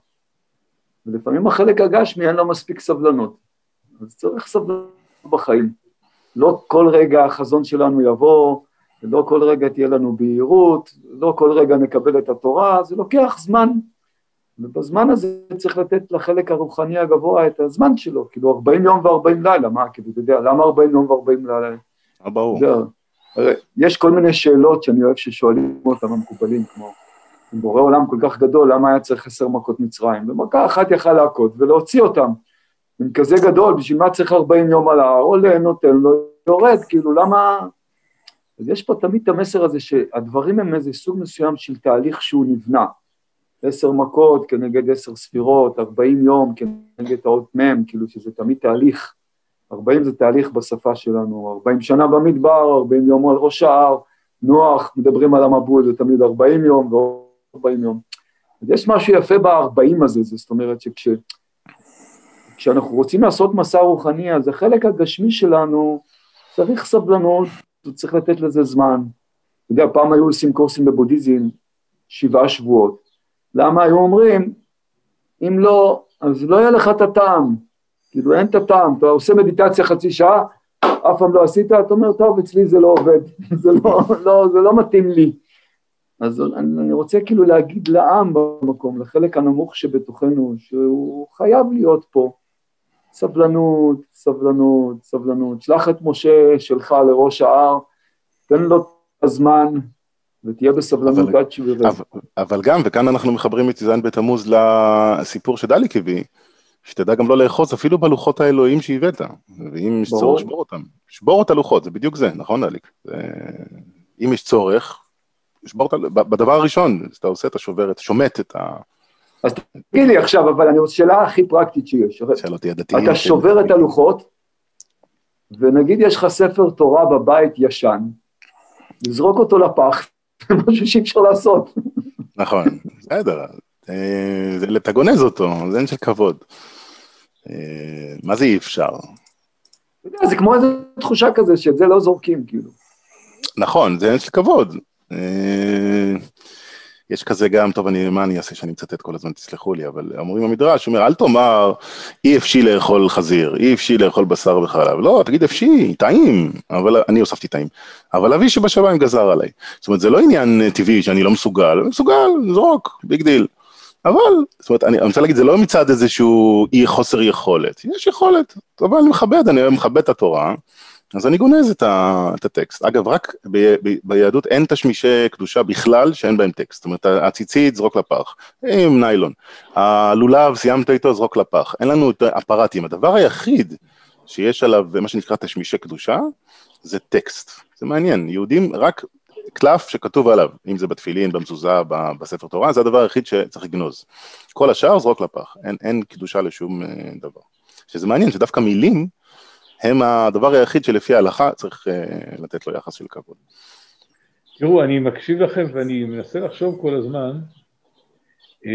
ולפעמים החלק הגשמי אין לו מספיק סבלנות, אז צריך סבלנות בחיים. לא כל רגע החזון שלנו יבוא, לא כל רגע תהיה לנו בהירות, לא כל רגע נקבל את התורה, זה לוקח זמן, ובזמן הזה צריך לתת לחלק הרוחני הגבוה את הזמן שלו, כאילו ארבעים יום ו-ארבעים לילה, מה, כאילו, אתה יודע, למה ארבעים יום ו-ארבעים לילה? ברור. יש כל מיני שאלות שאני אוהב ששואלים אותם המקובלים, כמו, אם בורא עולם כל כך גדול, למה היה צריך עשר מכות מצרים? ומכה אחת יכל להכות ולהוציא אותם, עם כזה גדול, בשביל מה צריך ארבעים יום על ההר, עולה, נותן לו, יורד, כאילו, למה... אז יש פה תמיד את המסר הזה, שהדברים הם איזה סוג מסוים של תהליך שהוא נבנה, עשר מכות כנגד עשר ספירות, ארבעים יום כנגד האות מם, כאילו שזה תמיד תהליך, ארבעים זה תהליך בשפה שלנו, ארבעים שנה במדבר, ארבעים יום על ראש ההר, נוח, מדברים על המבול, זה תמיד ארבעים יום ועוד ארבעים יום. אז יש משהו יפה ב-ארבעים הזה, זאת אומרת שכש... כשאנחנו רוצים לעשות מסע רוחני, אז החלק הגשמי שלנו צריך סבלנות, צריך לתת לזה זמן. אתה יודע, פעם היו עושים קורסים בבודהיזם, שבעה שבועות. למה היו אומרים, אם לא, אז לא יהיה לך את הטעם, כאילו אין את הטעם, אתה עושה מדיטציה חצי שעה, אף פעם לא עשית, אתה אומר, טוב, אצלי זה לא עובד, זה לא, לא, זה לא מתאים לי. אז אני, אני רוצה כאילו להגיד לעם במקום, לחלק הנמוך שבתוכנו, שהוא חייב להיות פה, סבלנות, סבלנות, סבלנות, שלח את משה שלך לראש ההר, תן לו את הזמן, ותהיה בסבלנות עד שהוא ירד. אבל, אבל גם, וכאן אנחנו מחברים את זין בתמוז לסיפור שדליק הביא, שתדע גם לא לאחוז אפילו בלוחות האלוהים שהבאת, ואם יש צורך, שבור אותם. שבור את הלוחות, זה בדיוק זה, נכון דליק? זה... אם יש צורך, שבור את ה... בדבר הראשון, אתה עושה, אתה שובר, אתה שומט את ה... אז תגיד לי עכשיו, אבל אני רוצה שאלה הכי פרקטית שיש. אתה שובר את הלוחות, ונגיד יש לך ספר תורה בבית ישן, לזרוק אותו לפח, זה משהו שאי אפשר לעשות. נכון, בסדר, זה לתגונז אותו, זה אין של כבוד. מה זה אי אפשר? זה כמו איזו תחושה כזה, שאת זה לא זורקים, כאילו. נכון, זה אין של כבוד. יש כזה גם, טוב, אני, מה אני אעשה שאני מצטט כל הזמן, תסלחו לי, אבל אומרים המדרש, אומר, אל תאמר, אי אפשי לאכול חזיר, אי אפשי לאכול בשר וחלב, לא, תגיד אפשי, טעים, אבל, אני הוספתי טעים, אבל אבי שבשמיים גזר עליי, זאת אומרת, זה לא עניין טבעי שאני לא מסוגל, אני מסוגל, זרוק, ביג דיל, אבל, זאת אומרת, אני, אני רוצה להגיד, זה לא מצד איזשהו אי חוסר יכולת, יש יכולת, אבל אני מכבד, אני מכבד את התורה, אז אני גונז את, ה, את הטקסט. אגב, רק ב, ב, ביהדות אין תשמישי קדושה בכלל שאין בהם טקסט. זאת אומרת, הציצית זרוק לפח, עם ניילון. הלולב, סיימת איתו, זרוק לפח. אין לנו את אפרטים. הדבר היחיד שיש עליו, מה שנקרא תשמישי קדושה, זה טקסט. זה מעניין. יהודים רק קלף שכתוב עליו, אם זה בתפילין, במזוזה, בספר תורה, זה הדבר היחיד שצריך לגנוז. כל השאר זרוק לפח. אין, אין קדושה לשום דבר. שזה מעניין, שדווקא מילים, הם הדבר היחיד שלפי ההלכה צריך uh, לתת לו יחס של כבוד. תראו, אני מקשיב לכם ואני מנסה לחשוב כל הזמן, אה,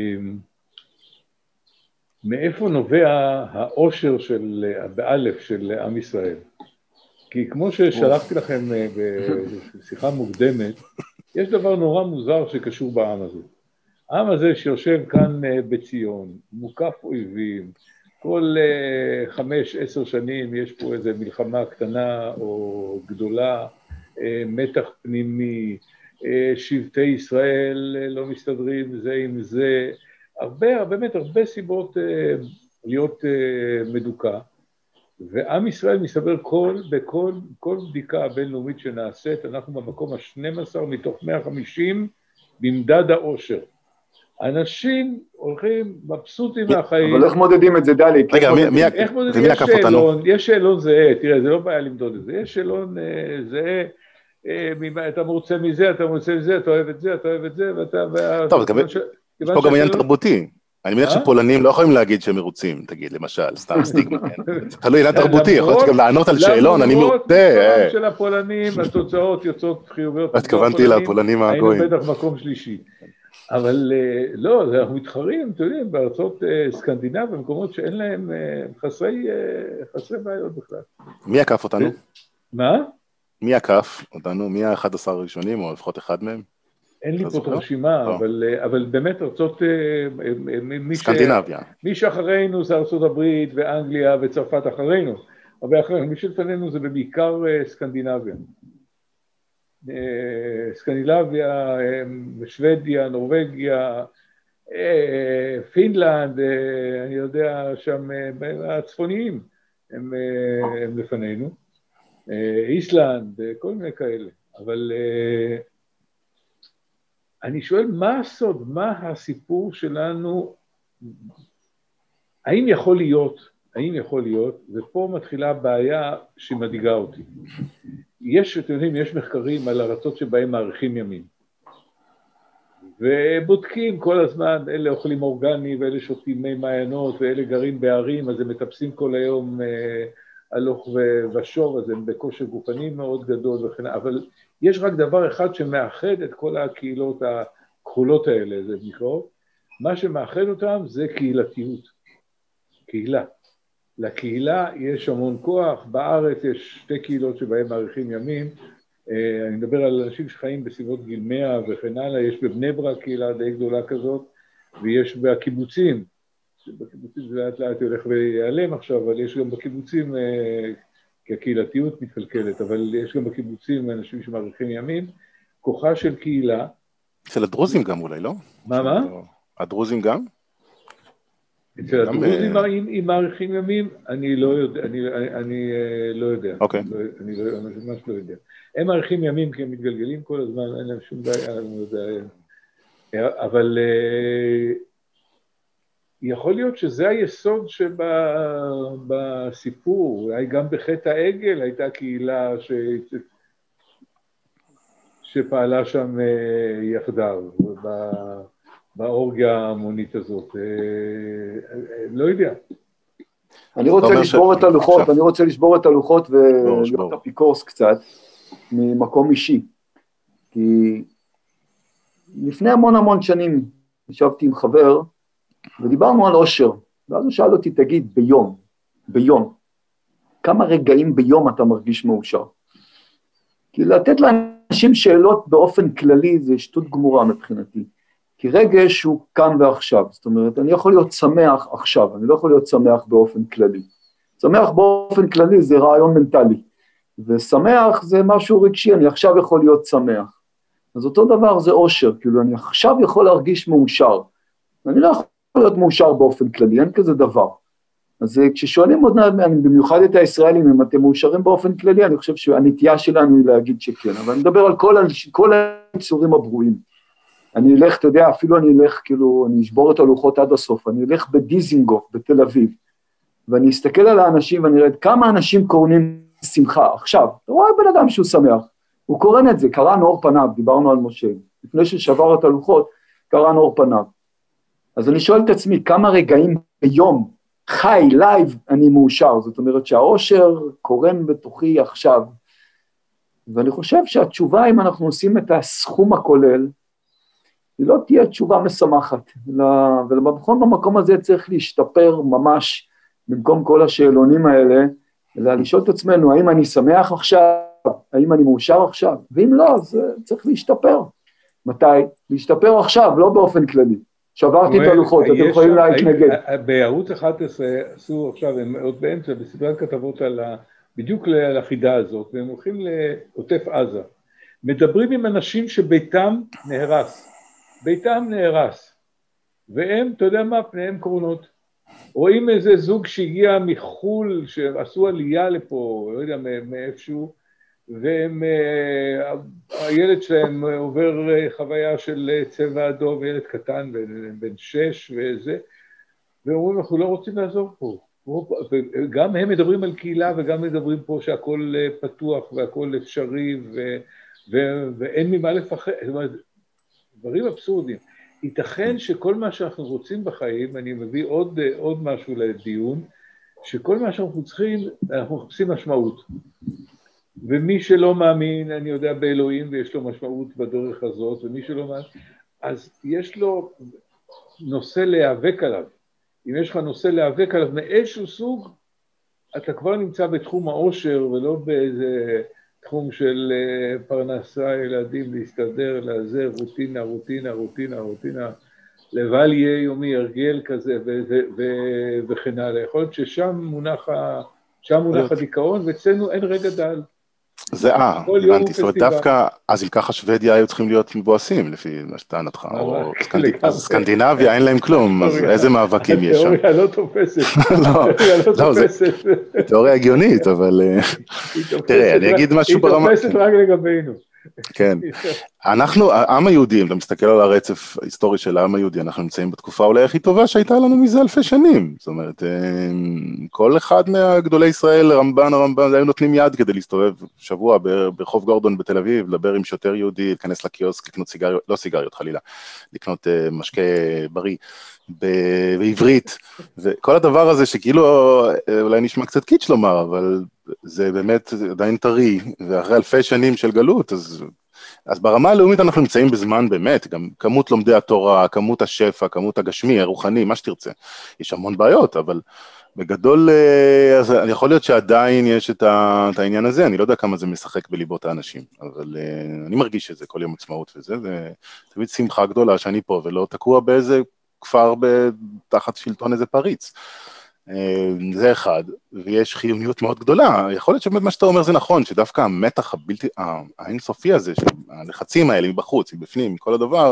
מאיפה נובע האושר של, באלף של עם ישראל. כי כמו ששלחתי לכם בשיחה מוקדמת, יש דבר נורא מוזר שקשור בעם הזה. העם הזה שיושב כאן בציון, מוקף אויבים, כל uh, חמש, עשר שנים יש פה איזו מלחמה קטנה או גדולה, uh, מתח פנימי, uh, שבטי ישראל uh, לא מסתדרים זה עם זה, הרבה, באמת הרבה סיבות uh, להיות uh, מדוכא, ועם ישראל מסתבר כל, בכל כל בדיקה הבינלאומית שנעשית, אנחנו במקום ה-שנים עשר מתוך מאה וחמישים במדד האושר. אנשים הולכים מבסוטים מהחיים. אבל איך מודדים את זה, דליק? רגע, איך מודדים? יש שאלון, יש שאלון זהה, תראה, זה לא בעיה למדוד את זה, יש שאלון זהה, אתה מרוצה מזה, אתה מרוצה מזה, אתה אוהב את זה, אתה אוהב את זה, ואתה... טוב, יש פה גם עניין תרבותי. אני מניח שפולנים לא יכולים להגיד שהם מרוצים, תגיד, למשל, סתם סטיגמה, כן? תלוי עניין תרבותי, יכול להיות גם לענות על שאלון, אני מרוצה. למרות של הפולנים, התוצאות יוצאות חיוביות. התכוונתי לפולנים הגויים. היינו בטח מקום שלישי. אבל לא, אנחנו מתחרים, אתם יודעים, בארצות סקנדינביה, במקומות שאין להם חסרי, חסרי בעיות בכלל. מי עקף אותנו? מה? מי עקף אותנו? מי ה-אחד עשר הראשונים, או לפחות אחד מהם? אין לי פה את הרשימה, אבל, אבל באמת ארצות... סקנדינביה. מי שאחרינו זה ארצות הברית ואנגליה וצרפת אחרינו, הרבה אחרים, מי שלפנינו זה בעיקר סקנדינביה. סקנדינביה, שוודיה, נורווגיה, פינלנד, אני יודע, שם הצפוניים הם, הם לפנינו, איסלנד, כל מיני כאלה, אבל אני שואל, מה הסוד, מה הסיפור שלנו, האם יכול להיות, האם יכול להיות, ופה מתחילה הבעיה שמדאיגה אותי. יש, אתם יודעים, יש מחקרים על ארצות שבהם מאריכים ימים, ובודקים כל הזמן, אלה אוכלים אורגני, ואלה שותים מי מעיינות, ואלה גרים בערים, אז הם מטפסים כל היום אה, הלוך ושוב, אז הם בכושר גופני מאוד גדול וכן, אבל יש רק דבר אחד שמאחד את כל הקהילות הכחולות האלה, זה נקרא, מה שמאחד אותם זה קהילתיות, קהילה. לקהילה יש המון כוח, בארץ יש שתי קהילות שבהן מאריכים ימים, אני מדבר על אנשים שחיים בסביבות גיל מאה וכן הלאה, יש בבני ברק קהילה די גדולה כזאת, ויש בקיבוצים, בקיבוצים זה לאט לאט הולך ויעלם עכשיו, אבל יש גם בקיבוצים, כי הקהילתיות מתקלקלת, אבל יש גם בקיבוצים אנשים שמאריכים ימים, כוחה של קהילה. אצל הדרוזים גם אולי, לא? מה, מה? הדרוזים גם? אצל הדרוזים עם מאריכים ימים, אני לא יודע, אני לא יודע. אוקיי. אני ממש לא יודע. הם מאריכים ימים כי הם מתגלגלים כל הזמן, אין להם שום בעיה, אני לא יודע. אבל יכול להיות שזה היסוד שבסיפור, אולי גם בחטא העגל הייתה קהילה שפעלה שם יחדיו, באורגיה המונית הזאת, לא יודע. אני רוצה לשבור את הלוחות, אני רוצה לשבור את הלוחות ולהיות אפיקורס קצת, ממקום אישי. כי לפני המון המון שנים, ישבתי עם חבר, ודיברנו על אושר, ואז הוא שאל אותי, תגיד, ביום, ביום, כמה רגעים ביום אתה מרגיש מאושר? כי לתת לאנשים שאלות באופן כללי, זה שטות גמורה מבחינתי. כי רגש הוא כאן ועכשיו, זאת אומרת, אני יכול להיות שמח עכשיו, אני לא יכול להיות שמח באופן כללי. שמח באופן כללי זה רעיון מנטלי, ושמח זה משהו רגשי, אני עכשיו יכול להיות שמח. אז אותו דבר זה אושר, כאילו אני עכשיו יכול להרגיש מאושר, אני לא יכול להיות מאושר באופן כללי, אין כזה דבר. אז כששואלים עוד נעד, במיוחד את הישראלים, אם אתם מאושרים באופן כללי, אני חושב שהנטייה שלנו היא להגיד שכן, אבל אני מדבר על כל, כל היצורים הברואים. אני אלך, אתה יודע, אפילו אני אלך, כאילו, אני אשבור את הלוחות עד הסוף, אני אלך בדיזינגוף, בתל אביב, ואני אסתכל על האנשים ואני אראה כמה אנשים קורנים שמחה. עכשיו, אתה רואה בן אדם שהוא שמח, הוא קורן את זה, קרא נור פניו, דיברנו על משה, לפני ששבר את הלוחות, קרא נור פניו. אז אני שואל את עצמי, כמה רגעים ביום, חי, לייב, אני מאושר, זאת אומרת שהאושר קורן בתוכי עכשיו, ואני חושב שהתשובה, אם אנחנו עושים את הסכום הכולל, היא לא תהיה תשובה משמחת, ובכל במקום הזה צריך להשתפר ממש, במקום כל השאלונים האלה, אלא לשאול את עצמנו, האם אני שמח עכשיו, האם אני מאושר עכשיו, ואם לא, אז צריך להשתפר. מתי? להשתפר עכשיו, לא באופן כללי. שברתי את הלוחות, אתם יכולים להתנגד. בערוץ אחת עשרה עשו עכשיו, הם עוד באמצע, בסדרת כתבות על בדיוק על החידה הזאת, והם הולכים לעוטף עזה. מדברים עם אנשים שביתם נהרס. ביתם נהרס. והם, אתה יודע מה, פניהם קרונות. רואים איזה זוג שהגיע מחול, שעשו עלייה לפה, לא יודע מאיפשהו, והילד שלהם עובר חוויה של צבע אדום, ילד קטן, בן שש וזה, ואומרים, אנחנו לא רוצים לעזור פה. וגם הם מדברים על קהילה, וגם מדברים פה שהכל פתוח, והכל אפשרי, ו... ו... ואין ממה לפחד. זאת אומרת, דברים אבסורדים. ייתכן שכל מה שאנחנו רוצים בחיים, אני מביא עוד, עוד משהו לדיון, שכל מה שאנחנו צריכים, אנחנו מחפשים משמעות. ומי שלא מאמין, אני יודע באלוהים, ויש לו משמעות בדרך הזאת, ומי שלא מאמין, אז יש לו נושא להיאבק עליו. אם יש לך נושא להיאבק עליו מאיזשהו סוג, אתה כבר נמצא בתחום העושר, ולא באיזה תחום של פרנסה, ילדים, להסתדר, לעזר, רוטינה, רוטינה, רוטינה, רוטינה, לבל יהיה יומי, הרגל כזה, וכן הלאה. יכול להיות ששם מונח שם מונח הדיכאון, ואצלנו אין רגע דל. זה אה, הבנתי, זאת אומרת דווקא, אז אם ככה שוודיה היו צריכים להיות מבואסים, לפי מה שטענתך, או סקנדינביה, אין להם כלום, אז איזה מאבקים יש שם? התיאוריה לא תופסת. לא, זו תיאוריה הגיונית, אבל תראה, אני אגיד משהו ברמה... היא תופסת רק לגבינו. כן, אנחנו, העם היהודי, אם אתה מסתכל על הרצף ההיסטורי של העם היהודי, אנחנו נמצאים בתקופה אולי הכי טובה שהייתה לנו מזה אלפי שנים, זאת אומרת, כל אחד מהגדולי ישראל, רמב"ן, הרמב"ן, היו נותנים יד כדי להסתובב שבוע ברחוב גורדון בתל אביב, לדבר עם שוטר יהודי, להיכנס לקיוסק, לקנות סיגריות, לא סיגריות חלילה, לקנות משקה בריא, בעברית, וכל הדבר הזה שכאילו אולי נשמע קצת קיץ' לומר, אבל זה באמת עדיין טרי, ואחרי אלפי שנים של גלות, אז, אז ברמה הלאומית אנחנו נמצאים בזמן באמת, גם כמות לומדי התורה, כמות השפע, כמות הגשמי, הרוחני, מה שתרצה. יש המון בעיות, אבל בגדול, אז יכול להיות שעדיין יש את, ה, את העניין הזה, אני לא יודע כמה זה משחק בליבות האנשים, אבל אני מרגיש שזה כל יום עצמאות וזה, ותמיד שמחה גדולה שאני פה, ולא תקוע באיזה כפר תחת שלטון איזה פריץ. זה אחד, ויש חיוניות מאוד גדולה, יכול להיות שבאמת מה שאתה אומר זה נכון, שדווקא המתח הבלתי, האינסופי הזה, הלחצים האלה מבחוץ, מבפנים, כל הדבר,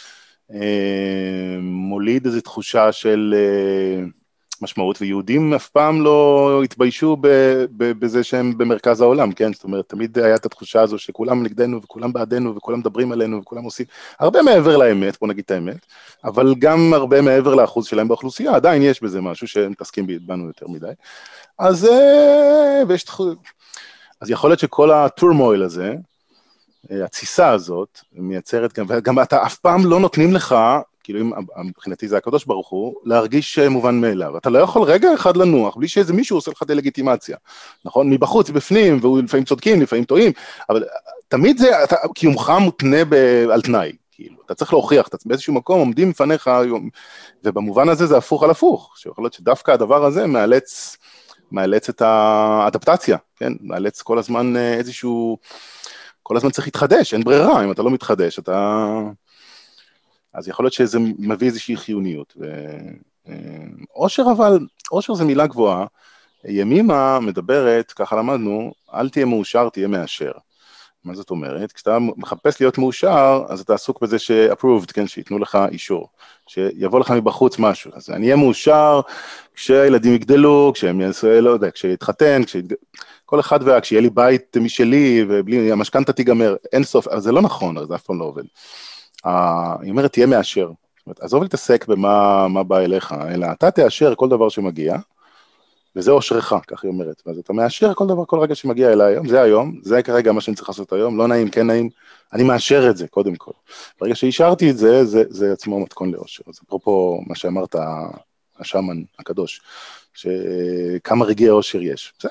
מוליד איזו תחושה של משמעות, ויהודים אף פעם לא התביישו בזה שהם במרכז העולם, כן? זאת אומרת, תמיד היה את התחושה הזו שכולם נגדנו וכולם בעדנו וכולם מדברים עלינו וכולם עושים, הרבה מעבר לאמת, בוא נגיד את האמת, אבל גם הרבה מעבר לאחוז שלהם באוכלוסייה, עדיין יש בזה משהו שהם מתעסקים בנו יותר מדי. אז, ויש, אז יכול להיות שכל הטורמויל הזה, התסיסה הזאת, מייצרת גם, וגם אתה אף פעם לא נותנים לך, כאילו אם מבחינתי זה הקדוש ברוך הוא, להרגיש מובן מאליו. אתה לא יכול רגע אחד לנוח, בלי שאיזה מישהו עושה לך דלגיטימציה, נכון? מבחוץ, בפנים, והוא לפעמים צודקים, לפעמים טועים, אבל תמיד זה, אתה, קיומך מותנה ב, על תנאי, כאילו, אתה צריך להוכיח, אתה באיזשהו מקום עומדים לפניך, ובמובן הזה זה הפוך על הפוך, שיכול להיות שדווקא הדבר הזה מאלץ, מאלץ את האדפטציה, כן? מאלץ כל הזמן איזשהו, כל הזמן צריך להתחדש, אין ברירה, אם אתה לא מתחדש, אתה... אז יכול להיות שזה מביא איזושהי חיוניות. אושר אבל, אושר זה מילה גבוהה, ימימה מדברת, ככה למדנו, אל תהיה מאושר, תהיה מאשר. מה זאת אומרת? כשאתה מחפש להיות מאושר, אז אתה עסוק בזה ש-approved, כן, שיתנו לך אישור, שיבוא לך מבחוץ משהו. אז אני אהיה מאושר כשהילדים יגדלו, כשהם יעשו, לא יודע, כשיתחתן, כשיתג... כל אחד וה, כשיהיה לי בית משלי, ובלי, המשכנתה תיגמר, אין סוף, אז זה לא נכון, זה אף פעם לא עובד. היא אומרת, תהיה מאשר. זאת אומרת, עזוב להתעסק במה מה בא אליך, אלא אתה תאשר כל דבר שמגיע, וזה אושרך, כך היא אומרת. אז אתה מאשר כל דבר, כל רגע שמגיע אליי היום, זה היום, זה כרגע מה שאני צריך לעשות היום, לא נעים, כן נעים, אני מאשר את זה, קודם כל. ברגע שהשארתי את זה, זה, זה עצמו מתכון לאושר. אז אפרופו מה שאמרת, השמן הקדוש, שכמה רגעי אושר יש, בסדר.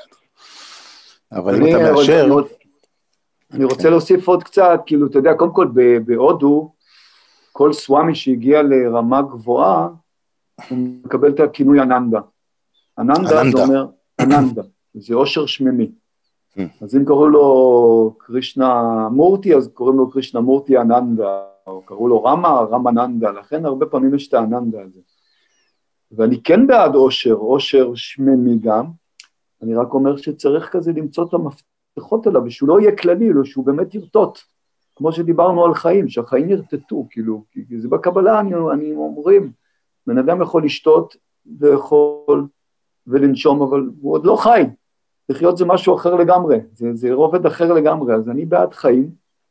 אבל אם אתה מאשר... אני רוצה להוסיף עוד קצת, כאילו, אתה יודע, קודם כל בהודו, כל סוואמי שהגיע לרמה גבוהה, הוא מקבל את הכינוי אננדה. אננדה זה אומר, אננדה, זה אושר שממי. אז אם קראו לו קרישנה מורטי, אז קוראים לו קרישנה מורטי אננדה, או קראו לו רמה, רמה אננדה, לכן הרבה פעמים יש את האננדה הזה. ואני כן בעד אושר, אושר שממי גם, אני רק אומר שצריך כזה למצוא את המפתחות עליו, ושהוא לא יהיה כללי, אלא שהוא באמת ירטוט, כמו שדיברנו על חיים, שהחיים ירטטו, כאילו, כי זה בקבלה, אני, אני אומרים, בן אדם יכול לשתות, ויכול ולנשום, אבל הוא עוד לא חי, לחיות זה משהו אחר לגמרי, זה, זה רובד אחר לגמרי, אז אני בעד חיים,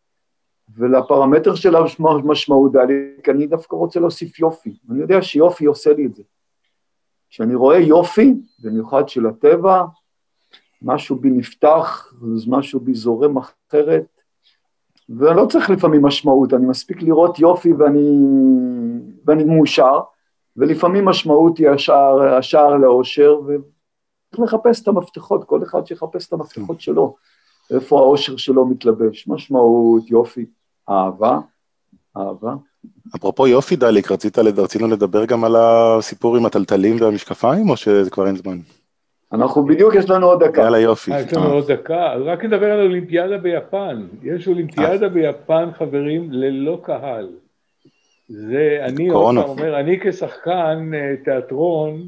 ולפרמטר שלה משמעות דלית, אני דווקא רוצה להוסיף יופי, אני יודע שיופי עושה לי את זה, כשאני רואה יופי, במיוחד של הטבע, משהו בי נפתח, משהו בי זורם אחרת, ולא צריך לפעמים משמעות, אני מספיק לראות יופי ואני, ואני מאושר, ולפעמים משמעות היא השער, השער לאושר, וצריך לחפש את המפתחות, כל אחד שיחפש את המפתחות שלו, איפה האושר שלו מתלבש, משמעות, יופי, אהבה, אהבה. אפרופו יופי דליק, רצית, רצינו לדבר גם על הסיפור עם הטלטלים והמשקפיים, או שזה כבר אין זמן? אנחנו בדיוק, יש לנו עוד דקה. יאללה יופי. יש לנו עוד דקה, רק נדבר על אולימפיאדה ביפן. יש אולימפיאדה ביפן, חברים, ללא קהל. זה, אני אומר, אני כשחקן תיאטרון,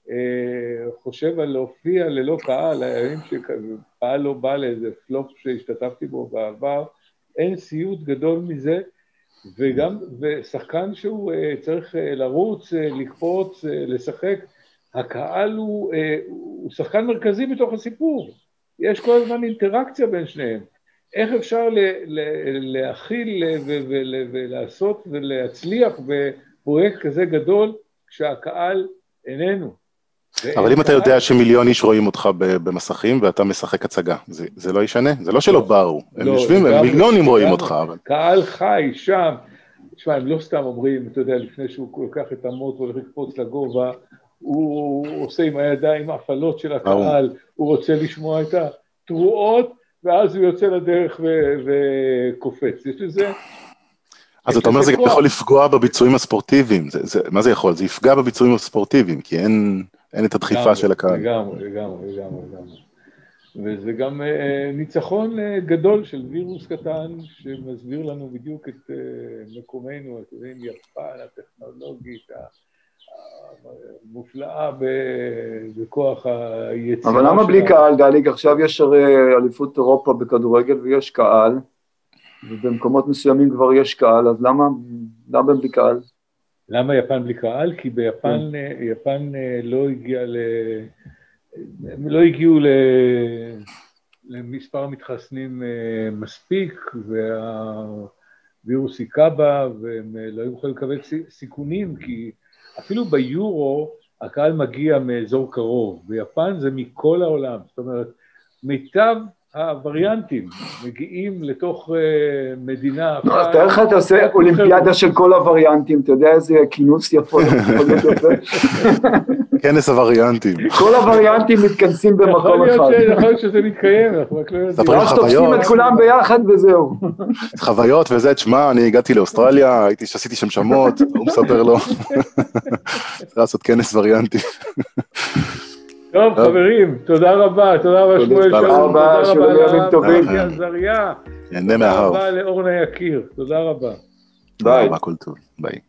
חושב על להופיע ללא קהל, הימים שקהל לא בא לאיזה פלופ שהשתתפתי בו בעבר, אין סיוט גדול מזה, וגם, ושחקן שהוא צריך לרוץ, לקפוץ, לשחק, הקהל הוא, הוא שחקן מרכזי בתוך הסיפור, יש כל הזמן אינטראקציה בין שניהם, איך אפשר להכיל ולעשות ולהצליח בפרויקט כזה גדול, כשהקהל איננו. אבל אם אתה יודע שמיליון איש רואים אותך במסכים ואתה משחק הצגה, זה לא ישנה? זה לא שלא באו, הם יושבים, מיליונים רואים אותך. קהל חי שם, תשמע, הם לא סתם אומרים, אתה יודע, לפני שהוא לוקח את המוט והולך לקפוץ לגובה, הוא עושה עם הידיים הפעלות של הקהל, הוא רוצה לשמוע את התרועות, ואז הוא יוצא לדרך וקופץ. יש לזה... אז אתה אומר, זה גם יכול לפגוע בביצועים הספורטיביים. מה זה יכול? זה יפגע בביצועים הספורטיביים, כי אין את הדחיפה של הקהל. לגמרי, לגמרי, לגמרי. וזה גם ניצחון גדול של וירוס קטן, שמסביר לנו בדיוק את מקומנו, את יפן, הטכנולוגית, המופלאה בכוח היצירה. אבל למה בלי קהל, דליג? עכשיו יש הרי אליפות אירופה בכדורגל ויש קהל, ובמקומות מסוימים כבר יש קהל, אז למה, למה בלי קהל? למה יפן בלי קהל? כי ביפן, יפן לא הגיע ל... הם לא הגיעו למספר המתחסנים מספיק, והווירוס היכה בה, והם לא היו יכולים לקבל סיכונים, כי אפילו ביורו הקהל מגיע מאזור קרוב, ביפן זה מכל העולם, זאת אומרת, מיטב הווריאנטים מגיעים לתוך מדינה... אז תאר לך, אתה עושה אולימפיאדה של כל הווריאנטים, אתה יודע איזה כינוס יפות. כנס הווריאנטים. כל הווריאנטים מתכנסים במקום אחד. יכול להיות שזה מתקיים, אנחנו רק לא יודעים. אז תופסים את כולם ביחד וזהו. חוויות וזה, תשמע, אני הגעתי לאוסטרליה, עשיתי שם שמות, הוא מספר לו. צריך לעשות כנס וריאנטים. טוב, חברים, תודה רבה, תודה רבה שמואל שלום, תודה רבה, שלום ימים טובים. תודה רבה לאורנה יקיר, תודה רבה. ביי. הכל טוב, ביי.